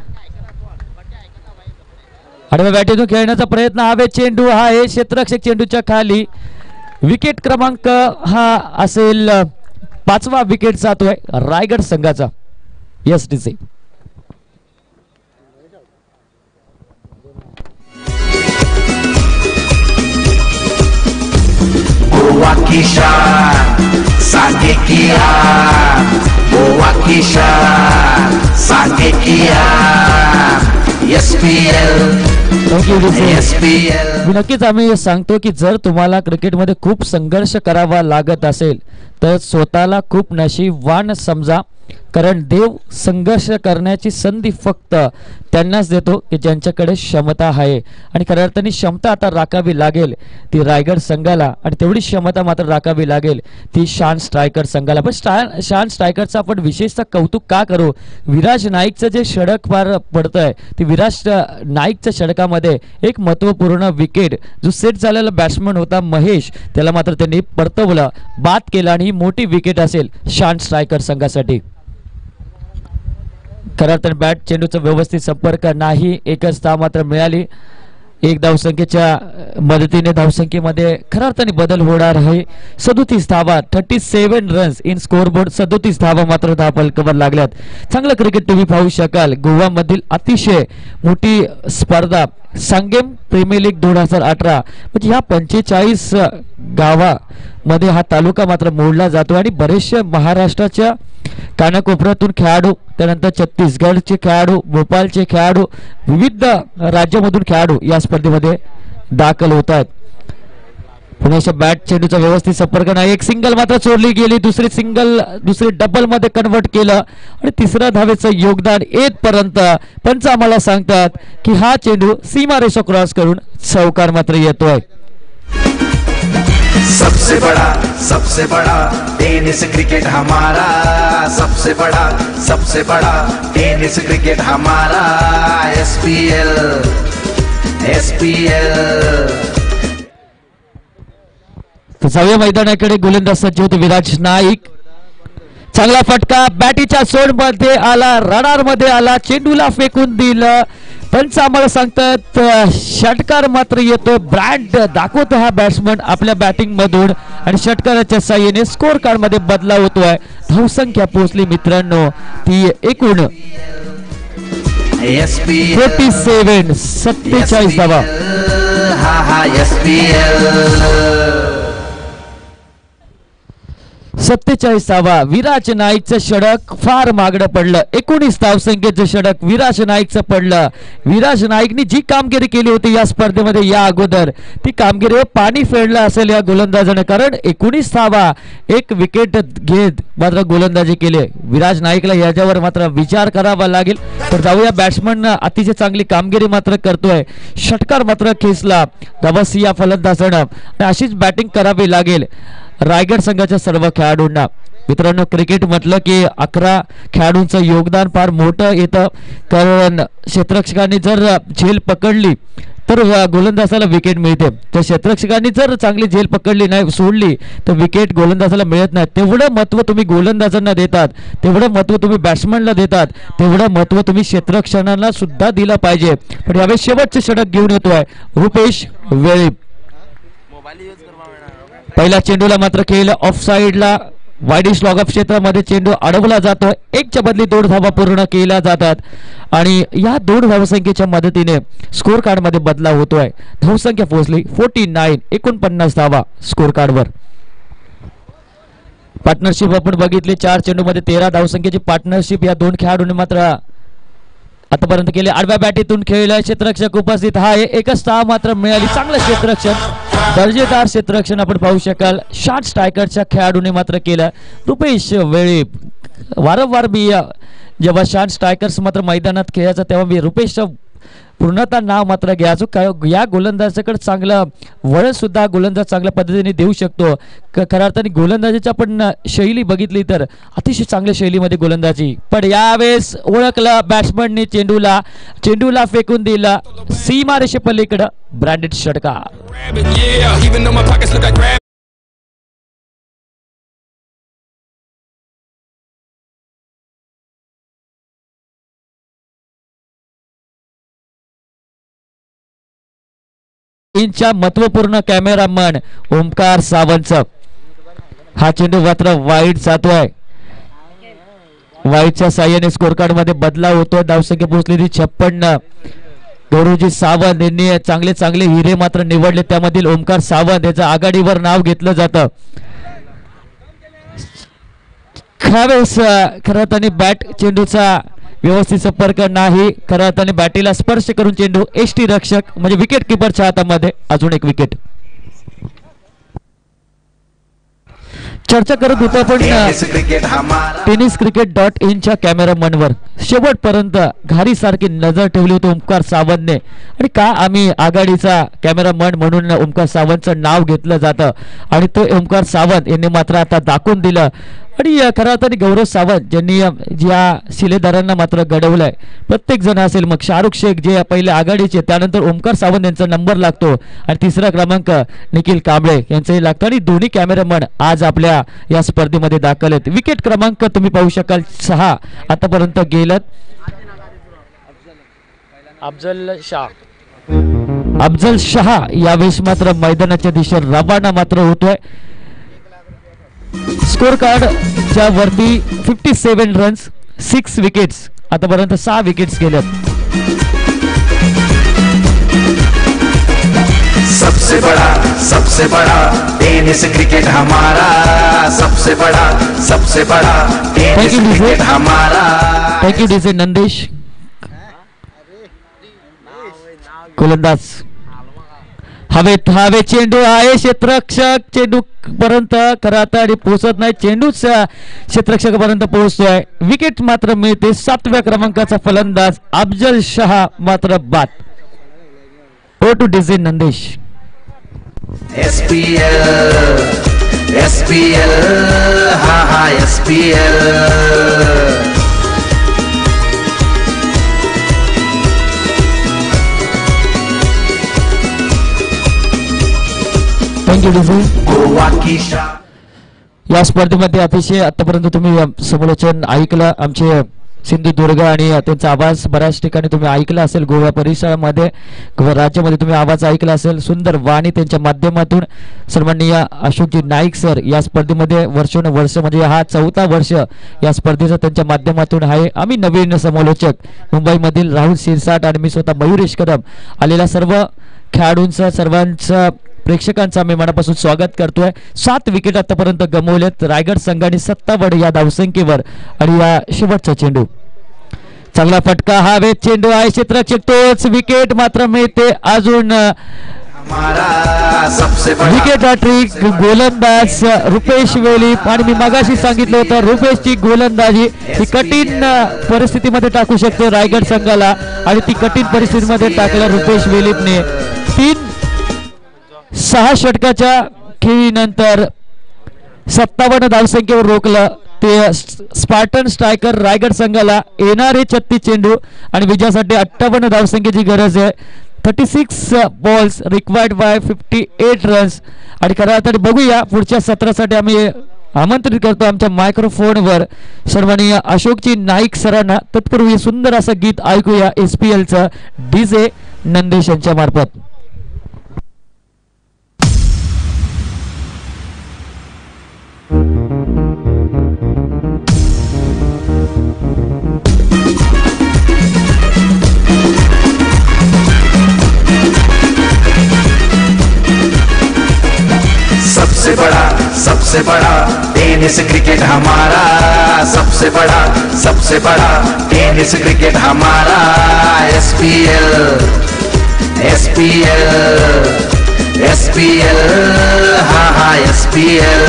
[SPEAKER 3] आडव्या बॅटीतून खेळण्याचा प्रयत्न. हवे चेंडू हा आहे क्षेत्ररक्षक चेंडूच्या खाली. विकेट क्रमांक हा असेल 5वा विकेट जातोय रायगड संघाचा. STC
[SPEAKER 2] गोवा की शान सांगे किया, गोवा की शान सांगे किया. SPL.
[SPEAKER 3] नक्कीच आम्ही सांगतो की जर तुम्हाला क्रिकेटमध्ये खूप संघर्ष करावा लागत असेल तर स्वतःला खूप नशीबवान समजा. कारण देव संघर्ष करण्याची संधी फक्त त्यांनाच देतो की ज्यांच्याकडे क्षमता आहे आणि खऱ्या अर्थाने क्षमता आता राखावी लागेल ती रायगड संघाला आणि तेवढी क्षमता मात्र राखावी लागेल ती शान स्ट्रायकर संघाला. पण शान स्ट्रायकरचं आपण विशेषतः कौतुक का करू? विराज नाईकचं जे षटक पार पडतंय ते विराज नाईकच्या षटकामध्ये एक महत्त्वपूर्ण विकेट जो सेट झालेला बॅट्समन होता महेश त्याला मात्र त्यांनी परतवलं, बाद केला आणि ही मोठी विकेट असेल शान स्ट्रायकर संघासाठी. खरं तर बॅट चेंडूचा व्यवस्थित संपर्क नाही, एकच धाव मात्र मिळाली. एक धावसंख्येच्या मदतीने धावसंख्येमध्ये खऱ्या अर्थाने बदल होणार आहे. 37 धावा, 37 रन्स इन स्कोरबोर्ड, 37 धावा मात्र धावफलकावर लागल्यात. चांगलं क्रिकेट तुम्ही पाहू शकाल. गोवामधील अतिशय मोठी स्पर्धा सांगेम प्रीमियर लीग 2018 म्हणजे ह्या 45 गावामध्ये हा तालुका मात्र मोडला जातो आणि बरेचसे महाराष्ट्राच्या कानाकोपऱ्यातून खेळाडू, त्यानंतर छत्तीसगडचे खेळाडू, भोपाळचे खेळाडू, विविध राज्यामधून खेळाडू या स्पर्धेमध्ये दाखल होत आहेत. पुण्याच्या बॅट चेंडूचा व्यवस्थित संपर्क नाही, एक सिंगल मात्र चोरली गेली, दुसरी डबल मध्ये कन्वर्ट केलं आणि तिसऱ्या धावेचं योगदान येतपर्यंत पंच आम्हाला सांगतात की हा चेंडू सीमारेषा क्रॉस करून चौकार मात्र येतोय.
[SPEAKER 2] सबसे बड़ा टेनिस क्रिकेट हमारा, सबसे बड़ा टेनिस क्रिकेट हमारा. SPL
[SPEAKER 3] जाऊया मैदानाकडे. गोलंदाज सज्ज होते विराज नाईक. चांगला फटका बॅटीच्या सोड मध्ये आला, रडार मध्ये आला, चेंडूला फेकून दिलं. पंच आम्हाला सांगतात षटकार मात्र येतो. ब्रँड दाखवतो हा बॅट्समन आपल्या बॅटिंग मधून आणि षटकाराच्या साह्याने स्कोर कार्ड मध्ये बदलाव होतोय. धावसंख्या पोहोचली मित्रांनो ती एकूण 47 धावा. 47 धावा. विराज नाईकचं षटक फार मागणं पडलं. 19 धावसंख्येचं षटक विराज नाईकचं पडलं. विराज नाईकनी जी कामगिरी केली होती या स्पर्धेमध्ये या अगोदर ती कामगिरीवर पाणी फेरलं असेल या गोलंदाजाने, कारण 19 धावा, एक विकेट घेत मात्र गोलंदाजी केली. विराज नाईकला याच्यावर मात्र विचार करावा लागेल. तर जाऊया, बॅट्समन अतिशय चांगली कामगिरी मात्र करतोय. षटकार मात्र खेचला गवसिया फलंदाजानं. अशीच बॅटिंग करावी लागेल रायगड संघाच्या सर्व खेळाडूंना. मित्रांनो, क्रिकेट म्हटलं की 11 खेळाडूंचं योगदान फार मोठं येतं, कारण क्षेत्ररक्षकांनी जर झेल पकडली तर गोलंदाजाला विकेट मिळते. तर क्षेत्ररक्षकांनी जर चांगली झेल पकडली नाही, सोडली तर विकेट गोलंदाजाला मिळत नाही. तेवढं महत्व तुम्ही गोलंदाजांना देतात, तेवढं महत्व तुम्ही बॅट्समनला देतात, तेवढं महत्व तुम्ही क्षेत्ररक्षकांना सुद्धा दिलं पाहिजे. पण यावेळी शेवटचे षटक घेऊन येतोय रुपेश वेळी. पहिल्या चेंडूला मात्र केलं ऑफ साइडला, वाईडिश लॉग ऑफ क्षेत्रामध्ये चेंडू अडवला जातो. 1च्या बदली 2 धावा पूर्ण केल्या जातात आणि या 2 धावसंख्येच्या मदतीने स्कोर कार्ड मध्ये बदलाव होतोय. धावसंख्या पोहोचली 49, 49 धावा स्कोर कार्डवर. पार्टनरशिप आपण बघितली, 4 चेंडू मध्ये 13 धावसंख्येची पार्टनरशिप या 2 खेळाडूंनी मात्र आतापर्यंत केले. आडव्या बॅटीतून खेळलाय, क्षेत्ररक्षक उपस्थित आहे, एकच धाव मात्र मिळाली. चांगलं क्षेत्ररक्षण, दर्जेदार क्षेत्ररक्षण आपण पाहू शकाल शॉर्ट स्ट्रायकरच्या खेळाडूने मात्र केलं. रुपेश वेळी वारंवार मी जेव्हा शॉर्ट स्ट्रायकर्स मात्र मैदानात खेळायचं तेव्हा मी रुपेशचं पूर्णतः नाव मात्र घ्यायचो. या गोलंदाजाकडे चांगलं वळण सुद्धा गोलंदाज चांगल्या पद्धतीने देऊ शकतो. खऱ्या अर्थाने गोलंदाजीची आपण शैली बघितली तर अतिशय चांगल्या शैलीमध्ये गोलंदाजी. पण यावेळेस ओळखलं बॅट्समनने चेंडूला फेकून दिला सीमारेषे पलीकडे. ब्रँडेड षटकार. इंचा महत्वपूर्ण कॅमेरामन ओमकार सावंत. हा चेंडू मात्र वाईड जातोय. वाईडच्या साह्याने स्कोर कार्ड मध्ये बदलाव होतोय. धावसंख्या पोहोचलेली 56. गौरवजी सावंत यांनी चांगले चांगले हिरे मात्र निवडले, त्यामधील ओमकार सावंत याचं आघाडीवर नाव घेतलं जातं. ह्यावेळेस खरं अर्थाने बॅट चेंडूचा व्यवस्थित संपर्क नाही. खऱ्या अर्थाने बॅटीला स्पर्श करून चेंडू एसटी रक्षक म्हणजे विकेट किपरच्या हातामध्ये. अजून एक विकेट. चर्चा करत होतो आपण
[SPEAKER 2] टेनिस क्रिकेट हमारा
[SPEAKER 3] टेनिस cricket.in कॅमेरामनवर शेवटपर्यंत घारी सारखी नजर ठेवली होती ओमकार सावंतने आणि का आम्ही आघाडीचा कॅमेरामन म्हणून ओमकार सावंतचं नाव घेतलं जातं आणि तो ओमकार सावंत यांनी मात्र आता दाखवून दिलं आणि खरं अर्थाने गौरव सावंत ज्यांनी या शिलेदारांना मात्र घडवलंय प्रत्येक जण असेल मग शाहरुख शेख जे पहिले आघाडीचे त्यानंतर ओमकार सावंत यांचा नंबर लागतो आणि तिसरा क्रमांक निखिल कांबळे यांचाही लागतो आणि दोन्ही कॅमेरामन आज आपल्या या स्पर्धेमध्ये दाखल आहेत. विकेट क्रमांक तुम्ही पाहू शकाल 6 आतापर्यंत गेलं. अफजल शाह यावेळेस मात्र मैदानाच्या दिशेने रवाना मात्र होतोय. स्कोर कार्ड च्या वरती 57 रन्स 6 विकेट्स आतापर्यंत 6 विकेट्स गेल्यात.
[SPEAKER 2] सबसे बड़ा टेनिस क्रिकेट हमारा सबसे बड़ा टेनिस क्रिकेट हमारा.
[SPEAKER 3] Thank you DJ Nandesh. गोलंदाज हवेत चेंडू आहे क्षेत्ररक्षक चेंडू पर्यंत खरं आता आणि पोहोचत नाही चेंडूच क्षेत्ररक्षकापर्यंत पोहोचतोय. विकेट मात्र मिळते 7व्या क्रमांकाचा फलंदाज अफजल शाह मात्र बाद. Over to DJ Nandesh.
[SPEAKER 2] SPL हा SPL.
[SPEAKER 3] Thank you DJ.
[SPEAKER 2] गोवा की शान
[SPEAKER 3] या स्पर्धेमध्ये अतिशय आतापर्यंत तुम्ही समालोचन ऐकलं आमचे सिंधुदुर्ग आणि त्यांचा आवाज बऱ्याच ठिकाणी तुम्ही ऐकला असेल. गोवा परिसरामध्ये गोवा राज्यामध्ये तुम्ही आवाज ऐकला असेल. सुंदर वाणी त्यांच्या माध्यमातून सन्माननीय अशोकजी नाईक सर या स्पर्धेमध्ये वर्षोनवर्ष म्हणजे हा 4था वर्ष या स्पर्धेचा त्यांच्या माध्यमातून आहे. आम्ही नवीन समालोचक मुंबईमधील राहुल शिरसाट आणि मी स्वतः मयुरेश कदम आलेल्या सर्व खेळाडूंचं सर्वांचं प्रेक्षकांचं आम्ही मनापासून स्वागत करतोय. 7 विकेट आतापर्यंत गमावलेत रायगड संघाने 57 या धावसंख्येवर आणि या शेवटचा चेंडू चांगला फटका हवेत चेंडू आहे क्षेत्ररक्षक तोच विकेट मात्र मिळते अजून विकेट हॅट्रिक गोलंदाज रुपेश वेली. आणि मी मगाशी सांगितलं होतं रुपेशची गोलंदाजी ही कठीण परिस्थितीमध्ये टाकू शकतो रायगड संघाला आणि ती कठीण परिस्थितीमध्ये टाकलं रुपेश वेलीपने. 6 षटकाच्या खेळीनंतर 57 धावसंख्येवर रोखलं ते स्पार्टन स्ट्रायकर रायगड संघाला. येणारे 36 चेंडू आणि विजयासाठी 58 धावसंख्येची गरज आहे. 36 बॉल्स रिक्वायर्ड बाय 58 रन्स. आणि खरं आता बघूया पुढच्या सत्रासाठी आम्ही आमंत्रित करतो आमच्या मायक्रोफोनवर सन्माननीय अशोकजी नाईक सरांना. तत्पूर्वी सुंदर असं गीत ऐकूया SPLचं डीजे नंदेश यांच्या मार्फत.
[SPEAKER 2] सबसे बड़ा टेनिस क्रिकेट हमारा सबसे बड़ा टेनिस क्रिकेट हमारा. SPL हा SPL.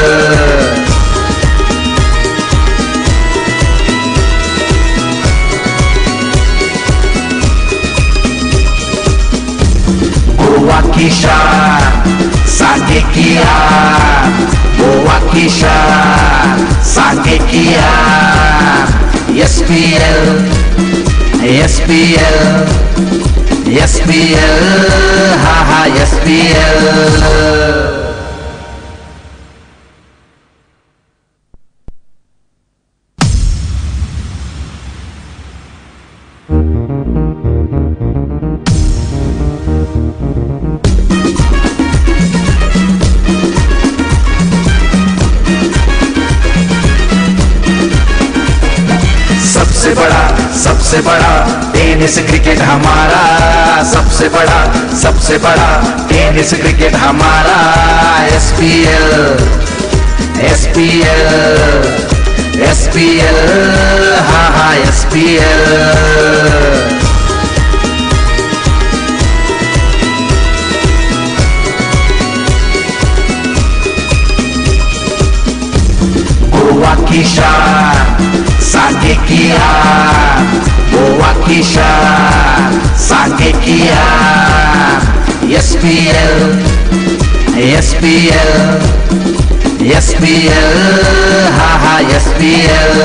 [SPEAKER 2] गोवा की शान सागे किया गोवा की शान सागे किया. SPL हा SPL. सबसे बड़ा टेनिस क्रिकेट हमारा सबसे बड़ा टेनिस क्रिकेट हमारा. SPL हा SPL. की शान सांगे की आन, गोवा की शान सांगे की आन। SPL SPL SPL हा हा SPL।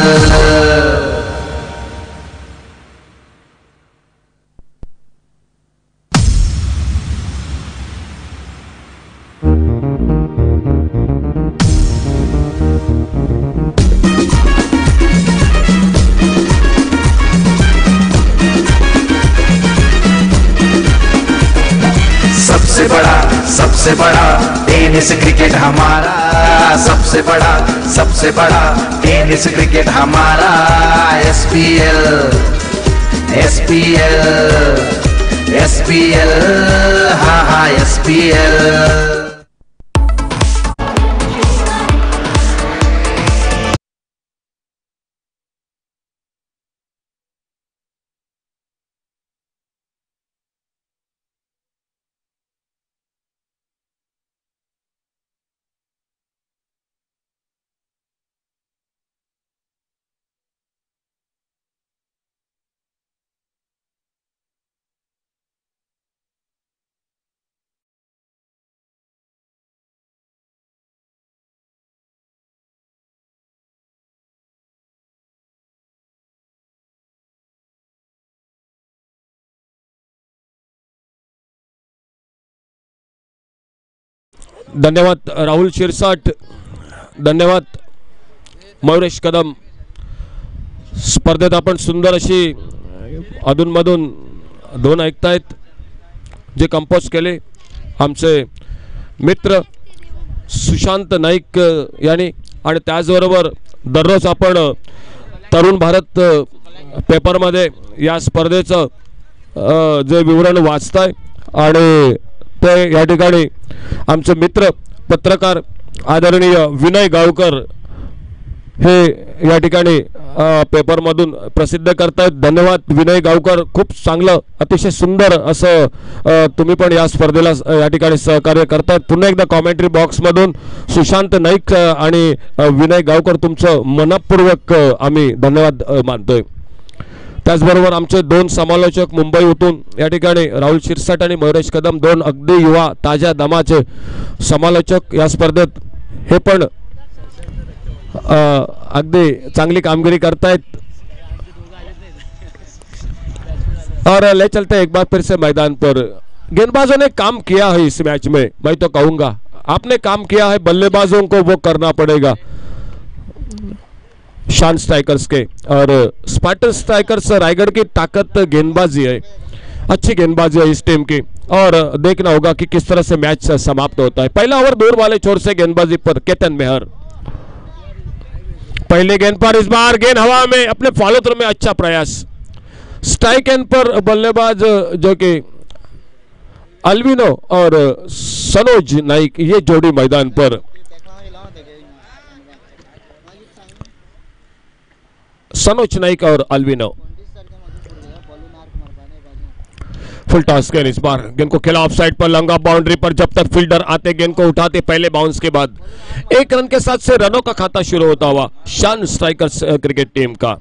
[SPEAKER 2] सबसे बड़ा टेनिस क्रिकेट हमारा, सबसे बड़ा टेनिस क्रिकेट हमारा। SPL SPL SPL हा हा SPL।
[SPEAKER 4] धन्यवाद राहुल शिरसाट, धन्यवाद मयुरेश कदम। स्पर्धेत आपण सुंदर अशी अधूनमधून दोन ऐकतायत जे कंपोज केले आमचे मित्र सुशांत नाईक यांनी, आणि त्याचबरोबर दररोज आपण तरुण भारत पेपरमध्ये या स्पर्धेचं जे विवरण वाचताय, आणि ते या ठिकाणी आमचे मित्र पत्रकार आदरणीय विनय गावकर हे या ठिकाणी पेपरमधून प्रसिद्ध करतायत। धन्यवाद विनय गावकर, खूप चांगलं अतिशय सुंदर असं तुम्ही पण या स्पर्धेला या ठिकाणी सहकार्य करतायत। पुन्हा एकदा कॉमेंट्री बॉक्समधून सुशांत नाईक आणि विनय गावकर तुमचं मनपूर्वक आम्ही धन्यवाद मानतोय। त्याचबरोबर आमचे दोन समालोचक मुंबई उठून या ठिकाणी राहुल शिरसाट आणि मयुरेश कदम, दोन अगदी युवा ताज्या दमाचे समालोचक या स्पर्धेत हे पण अगदी चांगली कामगिरी करतायत। और ले चलते एक बार फिर से मैदान पर। गेंदबाजों ने काम किया है इस मैच में, मैं तो कहूंगा आपने काम किया है, बल्लेबाजों को वो करना पड़ेगा शान स्ट्राइकर्स के। और स्पार्टन स्ट्राइकर्स रायगढ़ की ताकत गेंदबाजी है, अच्छी गेंदबाजी है इस टीम की, और देखना होगा कि किस तरह से मैच समाप्त होता है। पहला ओवर दूर वाले छोर से गेंदबाजी पर केतन मेहर, पहले गेंद पर इस बार गेंद हवा में, अपने फॉलो थ्रू में अच्छा प्रयास। स्ट्राइक एंड पर बल्लेबाज जो कि अल्विनो और सनोज नाइक, ये जोड़ी मैदान पर। सनोज नाइक और अल्विनो फुल टॉस गेंद, इस बार गेंद को खेला of side per, Langa boundary पर। जब तक फील्डर आते गेंद को उठाते, पहले बाउंस के बाद 1 रन के साथ से रनों का खाता शुरू होता हुआ शान स्ट्राइकर्स क्रिकेट टीम का।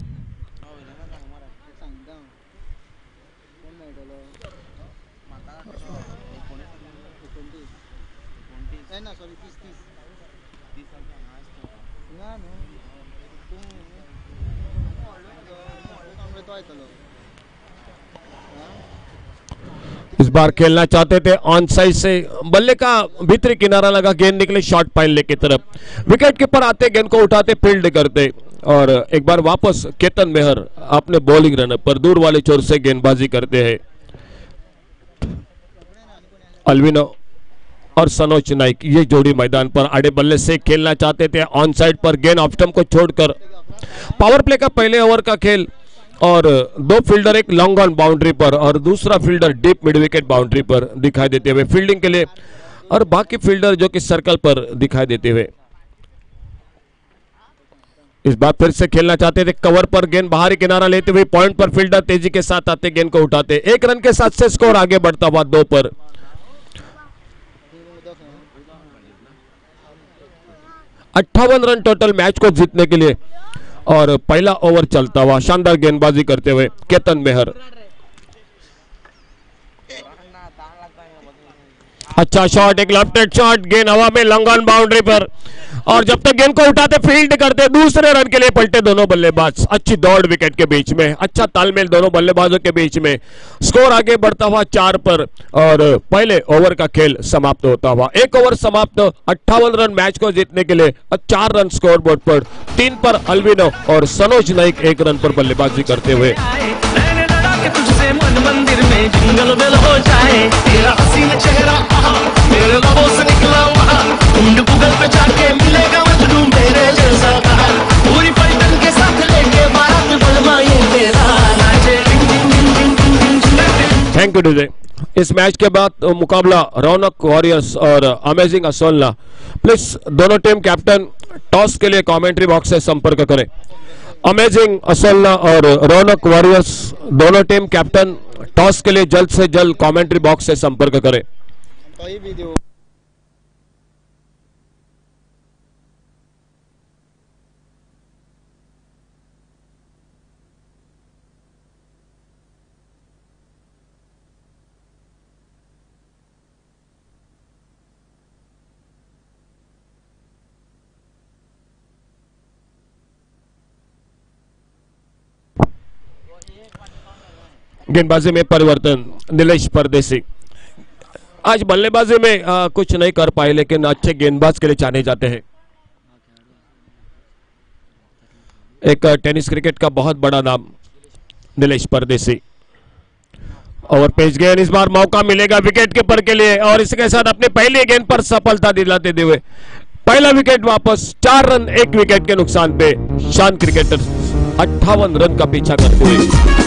[SPEAKER 4] इस बार खेलना चाहते थे ऑन साइड से, बल्ले का भीतरी किनारा लगा, गेंद निकले शॉर्ट पाइले की तरफ। विकेट कीपर आते गेंद को उठाते, फील्ड करते, और एक बार वापस केतन मेहर अपने बॉलिंग रन पर दूर वाले छोर से गेंदबाजी करते हैं। अल्विनो और सनोज नाइक, ये जोड़ी मैदान पर आड़े बल्ले से खेलना चाहते थे ऑन साइड पर, गेंद ऑफ स्टंप को छोड़कर। पावर प्ले का पहले ओवर का खेल, और 2 फील्डर एक लॉन्ग ऑन बाउंड्री पर और दूसरा fielder deep mid wicket boundary पर दिखाई देते हुए फील्डिंग के लिए, और बाकी फील्डर जो कि सर्कल पर दिखाई देते हुए। इस बार फिर से खेलना चाहते थे कवर पर, गेंद बाहरी किनारा लेते हुए पॉइंट पर फील्डर तेजी के साथ आते, गेंद को उठाते। 1 रन के साथ से स्कोर आगे बढ़ता हुआ 2 पर। 58 रन टोटल मैच को जीतने के लिए। और पहला ओवर चलता हुआ शानदार गेंदबाजी करते हुए केतन मेहर। अच्छा शॉट, एक लेफ्ट शॉट, गेंद हवा में, लॉन्ग ऑन बाउंड्री पर। और जब तक गेंद को उठाते फील्ड करते, दूसरे रन के लिए पलटे दोनों बल्लेबाज। अच्छी दौड़ विकेट के बीच में, अच्छा तालमेल दोनों बल्लेबाजों के बीच में। स्कोर आगे बढ़ता हुआ 4 पर और पहले ओवर का खेल समाप्त होता हुआ। एक ओवर समाप्त, 58 रन मैच को जीतने के लिए। 4 रन स्कोर बोर्ड पर, 3 पर अल्विनो और सनोज नाइक 1 रन पर बल्लेबाजी करते हुए।
[SPEAKER 5] तुझसे मन मंदिर में जिंगल बेल हो जाए, तेरा हसीन चेहरा मेरे लबों से निकला वहाँ, ढूंढ गूगल पे जाके मिलेगा मजनू मेरे जैसा कहा, पूरी पलटन के साथ लेके बारात बलमा ये तेरा नाचे।
[SPEAKER 4] Thank you DJ. इस मैच के बाद मुकाबला रौनक वॉरियर्स और अमेजिंग असोलना। प्लीज दोनों टीम कैप्टन टॉस के लिए कमेंट्री बॉक्स से संपर्क करें। अमेजिंग असोलना और रौनक वॉरियर्स दोनों टीम कैप्टन टॉस के लिए जल्द से जल्द कमेंट्री बॉक्स से संपर्क करें। गेंदबाजी में परिवर्तन, नीलेश परदेसी आज बल्लेबाजी में कुछ नहीं कर पाए, लेकिन अच्छे गेंदबाज के लिए जाने जाते हैं। एक टेनिस क्रिकेट का बहुत बड़ा नाम नीलेश परदेसी। और पेज गेंद, इस बार मौका मिलेगा विकेट कीपर के लिए और इसके साथ अपनी पहली गेंद पर सफलता दिलाते हुए पहला विकेट वापस। 4 रन 1 विकेट के नुकसान पे शान क्रिकेटर्स 58 रन का पीछा करते हुए।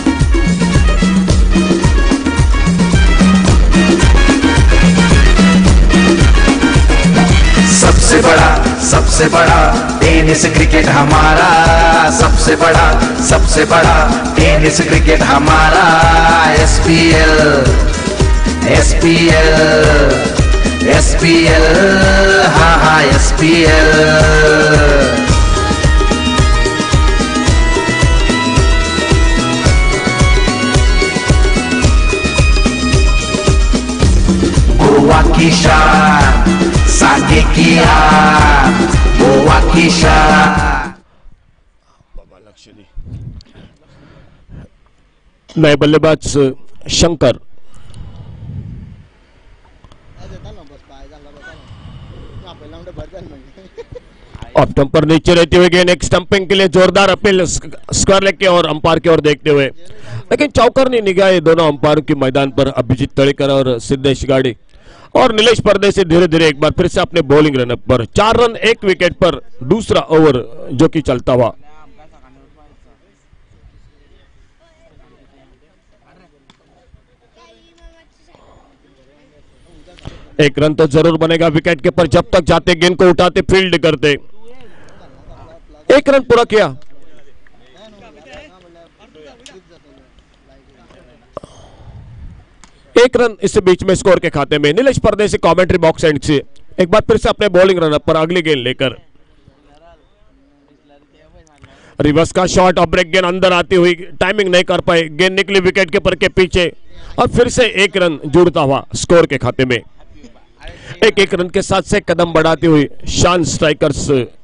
[SPEAKER 2] सबसे बड़ा टेनिस क्रिकेट हमारा, सबसे बड़ा टेनिस क्रिकेट हमारा। SPL हाँ SPL। गोवा की शान, सागे की आग, गोवा की शान।
[SPEAKER 4] नए बल्लेबाज शंकर। ऑफ स्टंप पर नीचे रहते हुए गेंद, एक स्टंपिंग के लिए जोरदार अपील स्क्वायर लेग के और अंपायर की ओर देखते हुए, लेकिन चौकरनी निगाहें दोनों अंपायरों की मैदान पर अभिजीत तड़ेकर और सिद्धेश गाड़ी। और नीलेश परदेसी धीरे धीरे एक बार फिर से अपने बॉलिंग रनअप पर। 4 रन 1 विकेट पर दूसरा ओवर जो कि चलता हुआ। एक रन तो जरूर बनेगा विकेट के पर जब तक जाते गेंद को उठाते फील्ड करते। 1 रन पूरा किया। एक रन इस बीच में स्कोर के खाते में। नीलेश परदेसी कमेंट्री बॉक्स एंड से एक बार फिर से अपने बॉलिंग रनअप पर अगली गेंद लेकर। रिवर्स का शॉट और ब्रेक गेंद अंदर आती हुई, टाइमिंग नहीं कर पाए, गेंद निकली विकेट कीपर के पीछे और फिर से 1 रन जुड़ता हुआ स्कोर के खाते में। एक रन के साथ से कदम बढ़ाती हुई शान स्ट्राइकर्स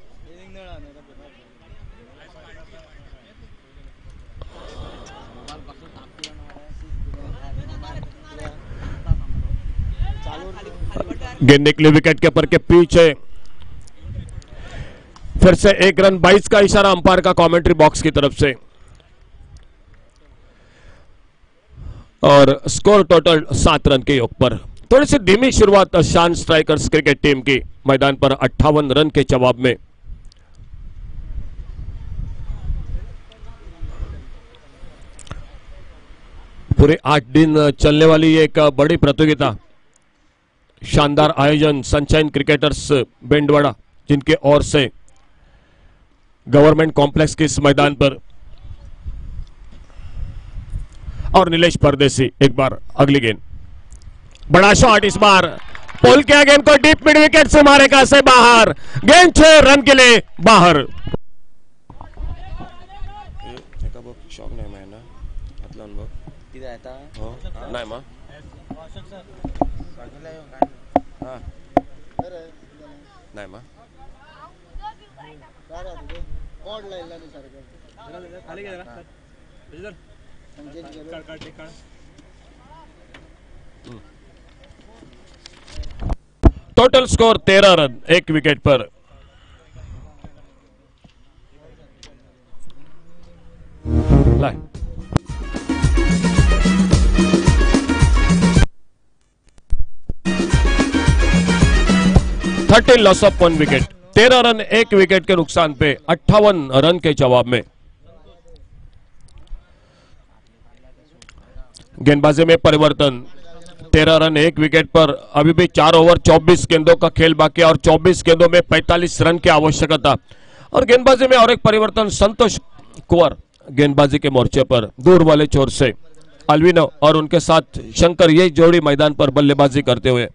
[SPEAKER 4] गेंद निकली विकेट कीपर के पीछे। फिर से 1 रन 22 का इशारा अंपायर का कमेंट्री बॉक्स की तरफ से। और स्कोर टोटल 7 रन के योग पर। थोड़ी सी धीमी शुरुआत शान स्ट्राइकर्स क्रिकेट टीम की मैदान पर 58 रन के जवाब में। पूरे 8 दिन चलने वाली एक बड़ी प्रतियोगिता, शानदार आयोजन सनशाइन क्रिकेटर्स बेंडवाड़ा जिनके ओर से गवर्नमेंट कॉम्प्लेक्स के इस मैदान पर। और नीलेश परदेसी एक बार अगली गेंद, बड़ा शॉट इस बार पुल किया गेंद को डीप मिड विकेट सीमारेखा से बाहर, गेंद 6 रन के लिए बाहर। टोटल स्कोर 13 रन, 1 विकेट पर। लाए 13 loss of 1 wicket, 13 run 1 wicket के नुकसान पे 58 रन के जवाब में। गेंदबाजी में परिवर्तन, 13 रन 1 विकेट पर। अभी भी 4 ओवर 24 गेंदों का खेल बाकी और 24 गेंदों में 45 रन की आवश्यकता। और गेंदबाजी में और एक परिवर्तन, संतोष कुंवर गेंदबाजी के मोर्चे पर दूर वाले छोर से, अल्विनो और उनके साथ शंकर, ये जोड़ी मैदान पर बल्लेबाजी करते हुए।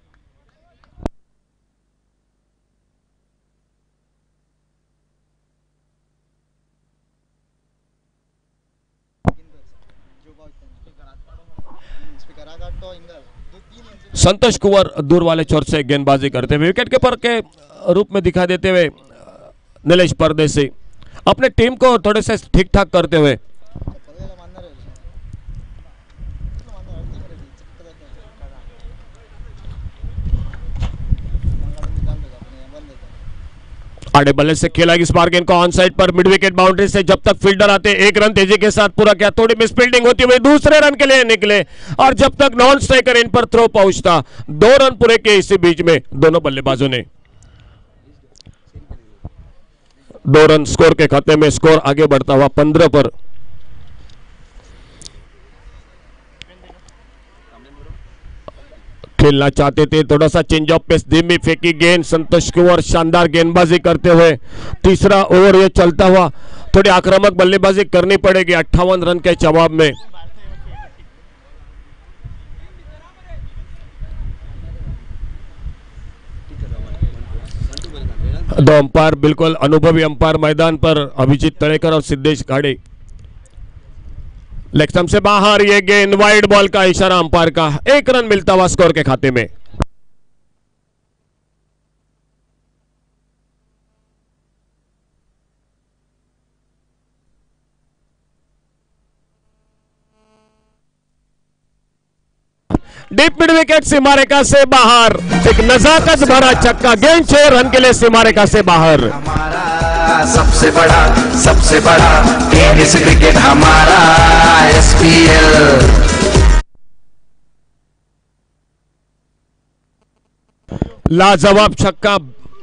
[SPEAKER 4] संतोष कुंवर दूर वाले छोर से गेंदबाजी करते हुए, विकेट कीपर के रूप में दिखा देते हुए नीलेश परदेसी अपने टीम को थोड़े से ठीक ठाक करते हुए। आड़े बल्ले से खेला इस बार गेंद को ऑन साइड पर मिड विकेट बाउंड्री से, जब तक फील्डर आते 1 रन तेजी के साथ पूरा किया। थोड़ी मिस फील्डिंग होती हुई दूसरे रन के लिए निकले और जब तक नॉन स्ट्राइकर इन पर थ्रो पहुंचता, 2 रन पूरे के इसी बीच में दोनों बल्लेबाजों ने। 2 रन स्कोर के खाते में, स्कोर आगे बढ़ता हुआ 15 पर। खेलना चाहते थे, थोड़ा सा चेंज ऑफ पेस, धीमी फेंकी गेंद, संतोष कुंवर शानदार गेंदबाजी करते हुए। तीसरा ओवर ये चलता हुआ, थोड़ी आक्रामक बल्लेबाजी करनी पड़ेगी 58 रन के जवाब में। दो अंपायर, बिल्कुल अनुभवी अंपायर मैदान पर, अभिजीत तड़ेकर और सिद्धेश घाड़े। लेग स्टंप से बाहर ये गेंद, वाइड बॉल का इशारा अंपायर का, 1 रन मिलता हुआ स्कोर के खाते में। डीप मिड विकेट सीमारेखा से बाहर, एक नजाकत भरा छक्का, गेंद 6 रन के लिए सीमारेखा से बाहर।
[SPEAKER 2] सबसे बड़ा टेनिस क्रिकेट हमारा SPL।
[SPEAKER 4] लाजवाब छक्का,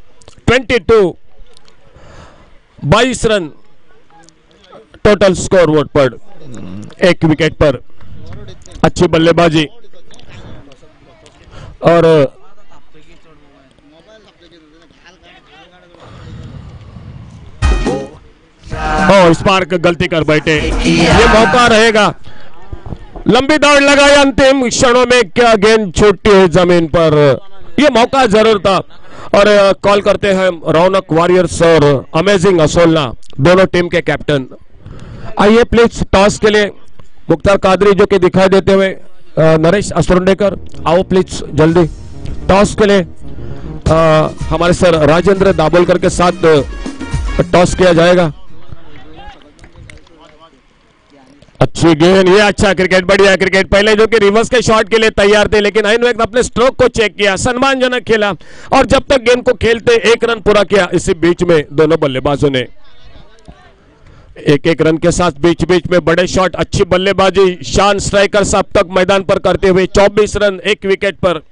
[SPEAKER 4] 22 रन टोटल स्कोर बोर्ड पर, 1 विकेट पर। अच्छी बल्लेबाजी और स्पार्क गलती कर बैठे, ये मौका रहेगा। लंबी दौड़ लगाई, अंतिम क्षणों में क्या गेंद छूटती है जमीन पर, ये मौका जरूर था। और कॉल करते हैं रौनक वॉरियर्स और अमेजिंग असोलना, दोनों टीम के कैप्टन। आइए प्लीज टॉस के लिए मुख्तार कादरी जो कि दिखाई देते हुए, नरेश असुरंडेकर आओ प्लीज जल्दी टॉस के लिए। हमारे सर राजेंद्र दाभोलकर के साथ टॉस किया जाएगा। अच्छी गेंद, ये अच्छा क्रिकेट, बढ़िया क्रिकेट। पहले जो कि रिवर्स के शॉट के लिए तैयार थे, लेकिन आइन वक्त अपने स्ट्रोक को चेक किया, सम्मानजनक खेला और जब तक गेंद को खेलते 1 रन पूरा किया। इसी बीच में दोनों बल्लेबाजों ने 1-1 रन के साथ बीच बीच में बड़े शॉट, अच्छी बल्लेबाजी, शान स्ट्राइकर सब तक मैदान पर करते हुए 24 रन 1 विकेट पर।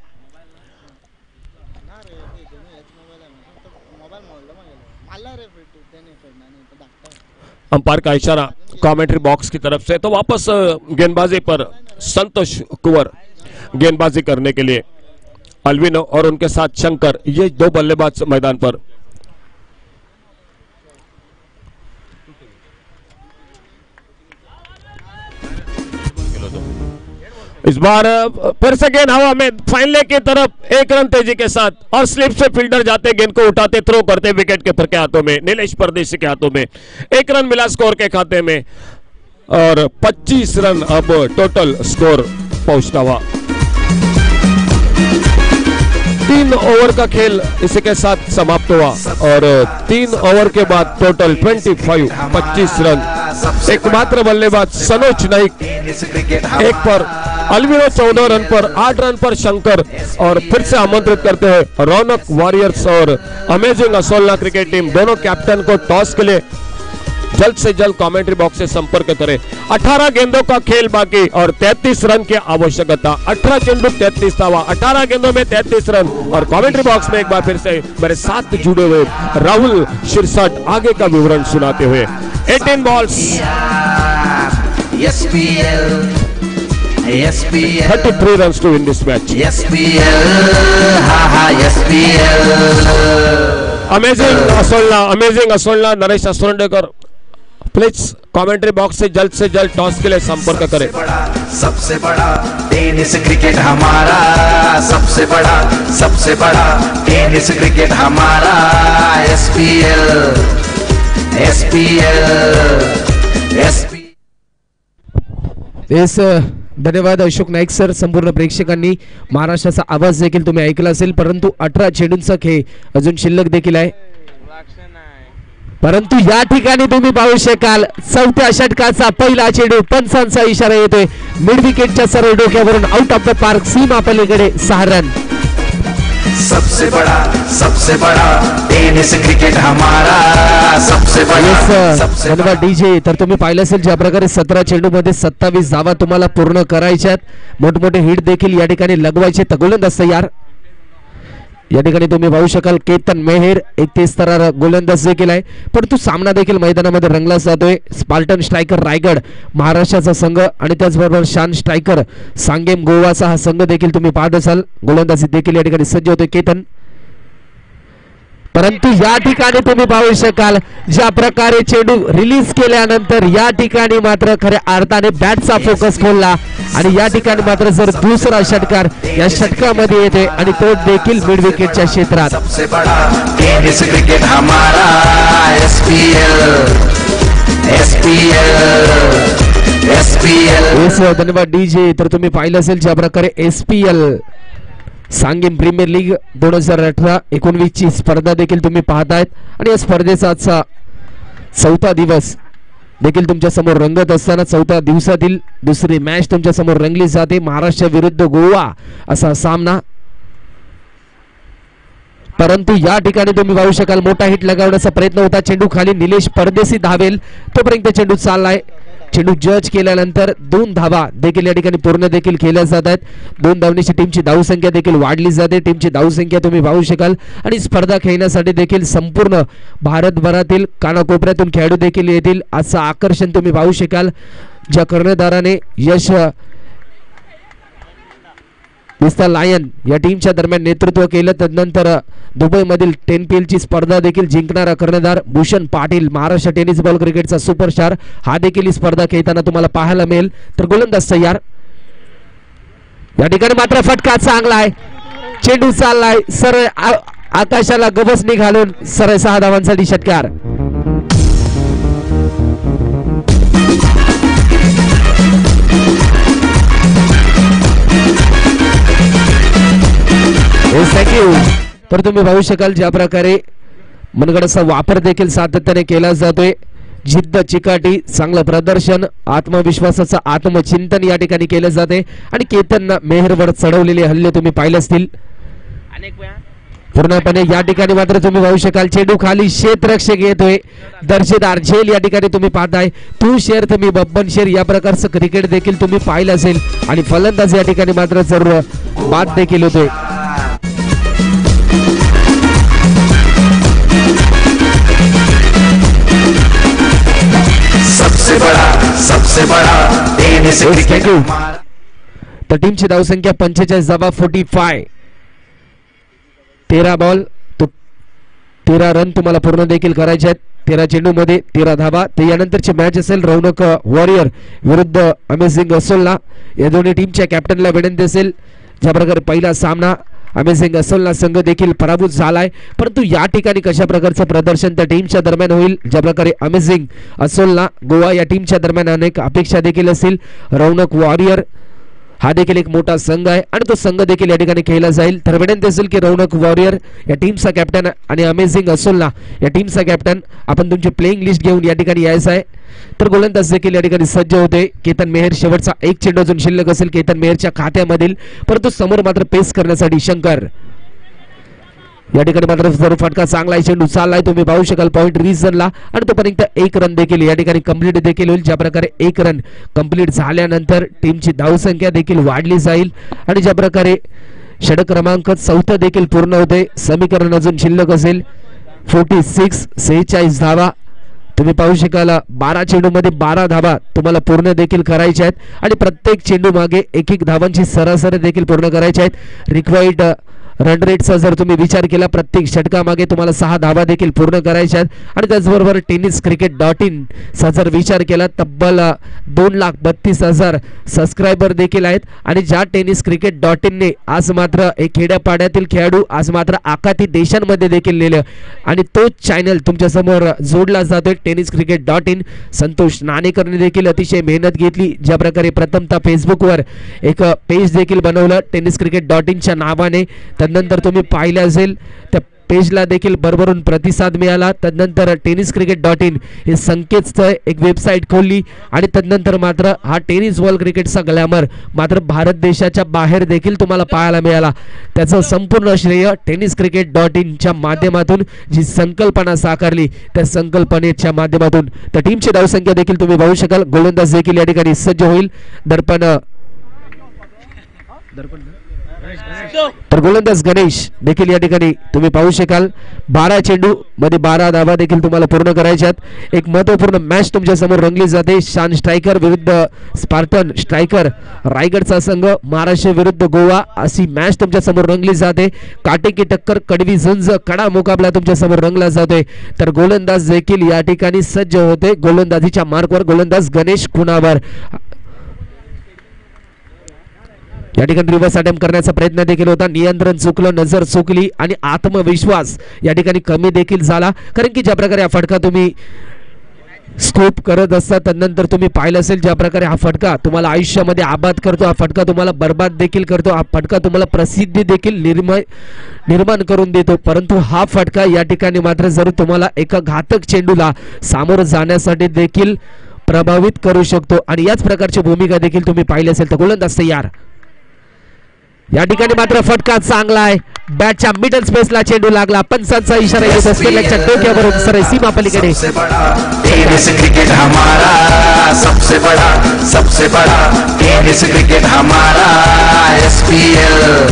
[SPEAKER 4] अंपायर का इशारा कमेंट्री बॉक्स की तरफ से, तो वापस गेंदबाजी पर संतोष कुंवर गेंदबाजी करने के लिए, अल्विनो और उनके साथ शंकर, ये 2 बल्लेबाज मैदान पर। इस बार फिर से गेंद हवा में फाइन लेग की तरफ, 1 रन तेजी के साथ और स्लिप से फील्डर जाते, गेंद को उठाते, थ्रो करते विकेट कीपर के हाथों में, नीलेश परदेशी के हाथों में। 1 रन मिला स्कोर के खाते में और 25 रन अब टोटल स्कोर पहुंचता हुआ। 3 ओवर का खेल इसी के साथ समाप्त हुआ और 3 ओवर के बाद टोटल 25 रन। एकमात्र बल्लेबाज सनोज नाइक 1 पर, अलविरो 14 रन पर, 8 रन पर शंकर और फिर से आमंत्रित करते हैं रौनक वॉरियर्स और अमेजिंग असोलना क्रिकेट टीम दोनों कैप्टन को टॉस के लिए जल्द से जल्द कमेंट्री बॉक्स से संपर्क करें। 18 गेंदों का खेल बाकी और 33 रन की आवश्यकता। 18 चेंडू 33 धावा, 18 गेंदों में 33 रन। और कमेंट्री बॉक्स में एक बार फिर से मेरे साथ जुड़े हुए राहुल शिरसाट आगे का विवरण सुनाते हुए। 18 balls, 33 run to win this match. Amazing Assolna Naresh Asondekar please commentary box से जल्द टॉस के लिए संपर्क करें।
[SPEAKER 2] सबसे बड़ा टेनिस क्रिकेट हमारा, सबसे बड़ा टेनिस क्रिकेट हमारा।
[SPEAKER 1] धन्यवाद अशोक नाईक सर। संपूर्ण प्रेक्षकांनी महाराष्ट्राचा आवाज देखील तुम्ही ऐकला असेल, परंतु 18 चेंडूंचा खेळ अजून शिल्लक देखील आहे। परंतु या ठिकाणी तुम्ही पाहू शकाल 4थ्या षटकाचा पहिला चेंडू, पंचांचा इशारा येतोय, मिड विकेटच्या सरळ डोक्यावरून आउट ऑफ द पार्क, सीमा पलीकडे 6 रन।
[SPEAKER 2] सबसे बड़ा टेनिस क्रिकेट हमारा, सबसे बड़ा।
[SPEAKER 1] धन्यवाद डीजे। तर तुम्ही पाहिलं असेल ज्या प्रकारे 17 चेंडू मध्ये 27 धावा तुम्हाला पूर्ण करायच्यात, मोठमोठे हिट देखील या ठिकाणी लगवायचे। गोलंदाज तयार, या ठिकाणी तुम्ही पाहू शकाल केतन मेहर 31 तरर गोलंदाज देखील आहे, परंतु सामना देखील मैदानामध्ये रंगला जातोय। स्पार्टन स्ट्रायकर रायगड महाराष्ट्राचा संघ आणि त्याचबरोबर शान स्ट्रायकर सांगेम गोवाचा हा संघ देखील तुम्ही पाहत असाल। गोलंदाजी देखील या ठिकाणी सज्ज होतोय केतन, परंतु या ठिकाणी तुम्ही पाहू शकाल ज्या प्रकारे चेंडू रिलीज केल्यानंतर या ठिकाणी मात्र खऱ्या अर्थाने बॅटचा फोकस खोलला आणि या ठिकाणी मात्र जर दुसरा षटकार या षटकामध्ये येते आणि तो देखील मिड विकेटच्या क्षेत्रात।
[SPEAKER 2] सबसे बड़ा टेनिस क्रिकेट हमारा, SPL।
[SPEAKER 1] धन्यवाद डीजे। तर तुम्ही पाहिलं असेल ज्या प्रकारे SPL सांगेम प्रीमियर लीग 2018-19 ची स्पर्धा देखील तुम्ही पाहतायत आणि या स्पर्धेचा आजचा 4था दिवस देखील तुमच्या समोर रंगत असताना 4थ्या दिवसातील दुसरी मॅच तुमच्या समोर रंगली जाते, महाराष्ट्र विरुद्ध गोवा असा सामना। परंतु या ठिकाणी तुम्ही पाहू शकाल मोठा हिट लगावण्याचा प्रयत्न होता, चेंडू खाली, निलेश परदेशी धावेल तोपर्यंत चेंडू चाललाय। चेंडू जज केल्यानंतर 2 धावा देखील या ठिकाणी पूर्ण देखील केल्या जात आहेत। 2 धावण्याची टीमची धावसंख्या देखील वाढली जाते, टीमची धावसंख्या तुम्ही पाहू शकाल आणि स्पर्धा खेळण्यासाठी देखील संपूर्ण भारतभरातील कानाकोपऱ्यातून खेळाडू देखील येतील। असं आकर्षण तुम्ही पाहू शकाल ज्या कर्णधाराने यश मिस्टर लायन या टीमच्या दरम्यान नेतृत्व केलं। तदनंतर दुबईमधील 10PL ची स्पर्धा देखील जिंकणारा कर्णधार भूषण पाटील, महाराष्ट्र टेनिस बॉल क्रिकेटचा सुपरस्टार, हा देखील ही स्पर्धा खेळताना तुम्हाला पाहायला मिळेल। तर गोलंदाज तयार, या ठिकाणी मात्र फटका चांगला आहे, चेंडू चाललाय सरळ आकाशाला गवसणी घालून सरळ 6 धावांसाठी षटकार। थँक्यू। तर तुम्ही पाहू शकाल ज्या प्रकारे मनगडाचा वापर देखील सातत्याने केला जातोय, जिद्द, चिकाटी, चांगलं प्रदर्शन, आत्मविश्वासाचं आत्मचिंतन या ठिकाणी केलं जाते आणि केतन मेहरवर चढवलेले हल्ले तुम्ही पाहिले असतील पूर्णपणे। या ठिकाणी मात्र तुम्ही पाहू शकाल चेंडू खाली, क्षेत्ररक्षक येतोय, दर्जेदार झेल या ठिकाणी तुम्ही पाहताय। तू शेर तुम्ही बब्बन शेर या प्रकारचं क्रिकेट देखील तुम्ही पाहिलं असेल आणि फलंदाज या ठिकाणी मात्र जरूर बाद देखील होतोय।
[SPEAKER 2] सबसे बड़ा टेनिस क्रिकेट हमारा।
[SPEAKER 1] तर टीमची धावसंख्या 45 धावा, 45, 13 बॉल तो 13 रन तुम्हाला पूर्ण देखील करायचे आहेत। 13 चेंडूमध्ये 13 धावा. तर यानंतरची मॅच असेल रौनक वॉरियर विरुद्ध अमेझिंग असोलला. या दोन्ही टीमच्या कॅप्टनला विनंती असेल, ज्या प्रकारे पहिला सामना अमेझिंग असोलला संघ देखील पराभूत झालाय, परंतु या ठिकाणी कशा प्रकारचं प्रदर्शन त्या टीमच्या दरम्यान होईल, ज्या प्रकारे अमेझिंग असोलला गोवा या टीमच्या दरम्यान अनेक अपेक्षा देखील असतील. रौनक वॉरियर हा देखील एक मोठा संघ आहे आणि तो संघ देखील या ठिकाणी खेळला जाईल. तर विनंती असेल की रौनक वॉरियर या टीमचा कॅप्टन आणि अमेझिंग असोलला या टीमचा कॅप्टन आपण तुमची प्लेइंग लिस्ट घेऊन या ठिकाणी यायचं आहे. तर गोलंदाज देखील या ठिकाणी सज्ज होते. केतन मेहर शेवटचा एक चेंडू अजून शिल्लक असेल केतन मेहरच्या खात्यामधील, परंतु समोर मात्र पेस करण्यासाठी शंकर. या ठिकाणी मात्र जरूर फटका चांगला आहे, चेंडू चाललाय, तुम्ही पाहू शकाल पॉइंट रिजनला आणि तोपर्यंत एक रन देखील या ठिकाणी कंप्लीट देखील होईल. ज्या प्रकारे एक रन कंप्लीट झाल्यानंतर टीमची धावसंख्या देखील वाढली जाईल आणि ज्या प्रकारे षटक क्रमांक 4 देखील पूर्ण होते. समीकरण अजून शिल्लक असेल 46 46 धावा. तुम्ही पाहू शकाल 12 चेंडूमध्ये 12 धावा तुम्हाला पूर्ण देखील करायच्या आहेत आणि प्रत्येक चेंडू मागे एक धावांची सरासरी देखील पूर्ण करायच्या आहेत. रिक्वायर्ड रन रेटचा जर तुम्ही विचार केला प्रत्येक षटकामागे तुम्हाला 6 धावा देखील पूर्ण करायच्या आहेत आणि त्याचबरोबर tenniscricket.in चा जर विचार केला तब्बल 2,32,000 सबस्क्रायबर देखील आहेत आणि ज्या tenniscricket.in ने आज मात्र एक खेड्यापाड्यातील खेळाडू आज मात्र आखाती देशांमध्ये देखील नेलं आणि तोच चॅनल तुमच्या समोर जोडला जातोय tenniscricket.in. संतोष नाणेकरने देखील अतिशय मेहनत घेतली, ज्या प्रकारे प्रथमतः फेसबुकवर एक पेज देखील बनवलं tenniscricket.in च्या नावाने. तदनंतर तुम्ही पाहिलं असेल त्या पेजला देखील भरभरून प्रतिसाद मिळाला. तदनंतर tenniscricket.in हे संकेतस्थळ एक वेबसाईट खोलली आणि तदनंतर मात्र हा टेनिस बॉल क्रिकेटचा ग्लॅमर मात्र भारत देशाच्या बाहेर देखील तुम्हाला पाहायला मिळाला. त्याचं संपूर्ण श्रेय tenniscricket.in च्या माध्यमातून जी संकल्पना साकारली त्या संकल्पनेच्या माध्यमातून. तर टीमची धावसंख्या देखील तुम्ही पाहू शकाल. गोलंदाज देखील या ठिकाणी सज्ज होईल. तर गोलंदाज गणेश देखील या ठिकाणी तुम्ही पाहू शकाल. 12 चेंडू मध्ये 12 धावा देखील तुम्हाला पूर्ण करायच्यात. एक महत्वपूर्ण मॅच तुमच्या समोर रंगली जाते. शान स्ट्रायकर विरुद्ध स्पार्टन स्ट्रायकर रायगडचा संघ, महाराष्ट्र विरुद्ध गोवा अशी मॅच तुमच्या समोर रंगली जाते. काटेकी टक्कर, कडवी झुंज, कडा मुकाबला तुमच्या समोर रंगला जातोय. तर गोलंदाज देखील या ठिकाणी सज्ज होते. गोलंदाजीच्या मार्कवर गोलंदाज गणेश खुणावर या ठिकाणी रिव्हर्स अटेम्प्ट करण्याचा प्रयत्न देखील होता. नियंत्रण चुकलं, नजर चुकली आणि आत्मविश्वास या ठिकाणी कमी देखील झाला. कारण की ज्या प्रकारे हा फटका तुम्ही स्कोप करत असता तदनंतर तुम्ही पाहिलं असेल ज्या प्रकारे हा फटका तुम्हाला आयुष्यामध्ये आबाद करतो, हा फटका तुम्हाला बर्बाद देखील करतो, हा फटका तुम्हाला प्रसिद्धी देखील निर्माण करून देतो. परंतु हा फटका या ठिकाणी मात्र जरूर तुम्हाला एका घातक चेंडूला सामोरं जाण्यासाठी देखील प्रभावित करू शकतो आणि याच प्रकारची भूमिका देखील तुम्ही पाहिली असेल. तर गोलंदाज तयार. या ठिकाणी मात्र फटका चांगला आहे. बॅटच्या मिडल स्पेसला चेंडू लागला. पंचांचा इशारा येतो. स्पेलच्या डोक्यावरून सर सीमा पलीकडे.
[SPEAKER 2] टेनिस क्रिकेट हमारा सबसे बड़ा टेनिस क्रिकेट हमारा SPL.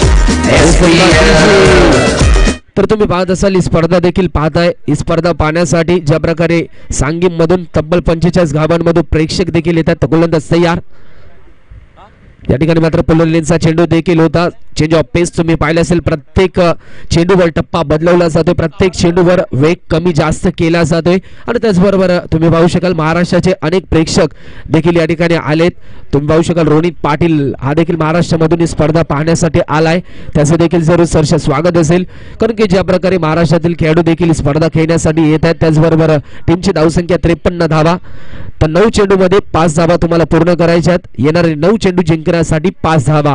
[SPEAKER 1] तर तुम्ही पाहत असाल ही स्पर्धा देखील पाहताय. ही स्पर्धा पाहण्यासाठी ज्या प्रकारे सांगीम मधून तब्बल 45 गावांमधून प्रेक्षक देखील येतात. गोलंदाज तयार. या ठिकाणी मात्र पुलरलेनचा चेंडू देखील होता. चेंज ऑफ पेस तुम्ही पाहिलं असेल. प्रत्येक चेंडूवर टप्पा बदलवला जातोय, प्रत्येक चेंडूवर वेग कमी जास्त केला जातोय आणि त्याचबरोबर तुम्ही पाहू शकाल महाराष्ट्राचे अनेक प्रेक्षक देखील या ठिकाणी आलेत. तुम्ही पाहू शकाल रोनित पाटील हा देखील महाराष्ट्रामधून ही स्पर्धा पाहण्यासाठी आलाय. त्याचं देखील जरूर सरस स्वागत असेल, कारण की ज्या प्रकारे महाराष्ट्रातील खेळाडू देखील स्पर्धा खेळण्यासाठी येत आहेत. त्याचबरोबर टीमची धावसंख्या 53 धावा. तर 9 चेंडूमध्ये 5 धावा तुम्हाला पूर्ण करायच्यात. येणारे 9 चेंडू जिंकण्यासाठी 5 धावा.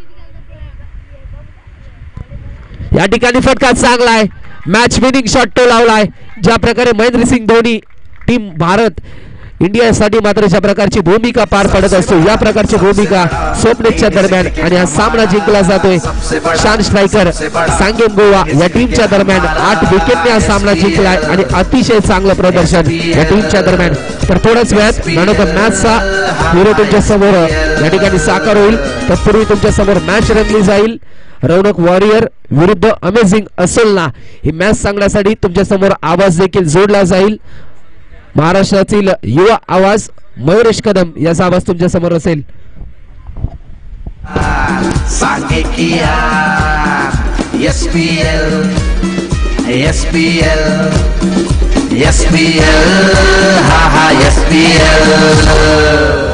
[SPEAKER 1] या ठिकाणी फटका चांगला आहे. मॅच विनिंग शॉट तो लावलाय. ज्या प्रकारे महेंद्रसिंग धोनी टीम भारत इंडियासाठी मात्र ज्या प्रकारची भूमिका पार पडत असतो या प्रकारची भूमिका स्वप्नेच्या दरम्यान आणि हा सामना जिंकला जातोय. शान स्ट्रायकर सांगेम गोवा या टीमच्या दरम्यान 8 विकेटने हा सामना जिंकलाय आणि अतिशय चांगलं प्रदर्शन या टीमच्या दरम्यान. तर थोड्याच वेळात मॅन ऑफ द मॅचचा हिरो तुमच्या समोर या ठिकाणी साकार होईल. तत्पूर्वी तुमच्या समोर मॅच रंगली जाईल. रौनक वॉरियर विरुद्ध अमेझिंग असोलना ही मॅच सांगण्यासाठी तुमच्या समोर आवाज देखील जोडला जाईल. महाराष्ट्रातील युवा आवाज मयुरेश कदम याचा आवाज तुमच्या समोर असेल.
[SPEAKER 2] सांगे किया SPL SPL, ha ha SPL.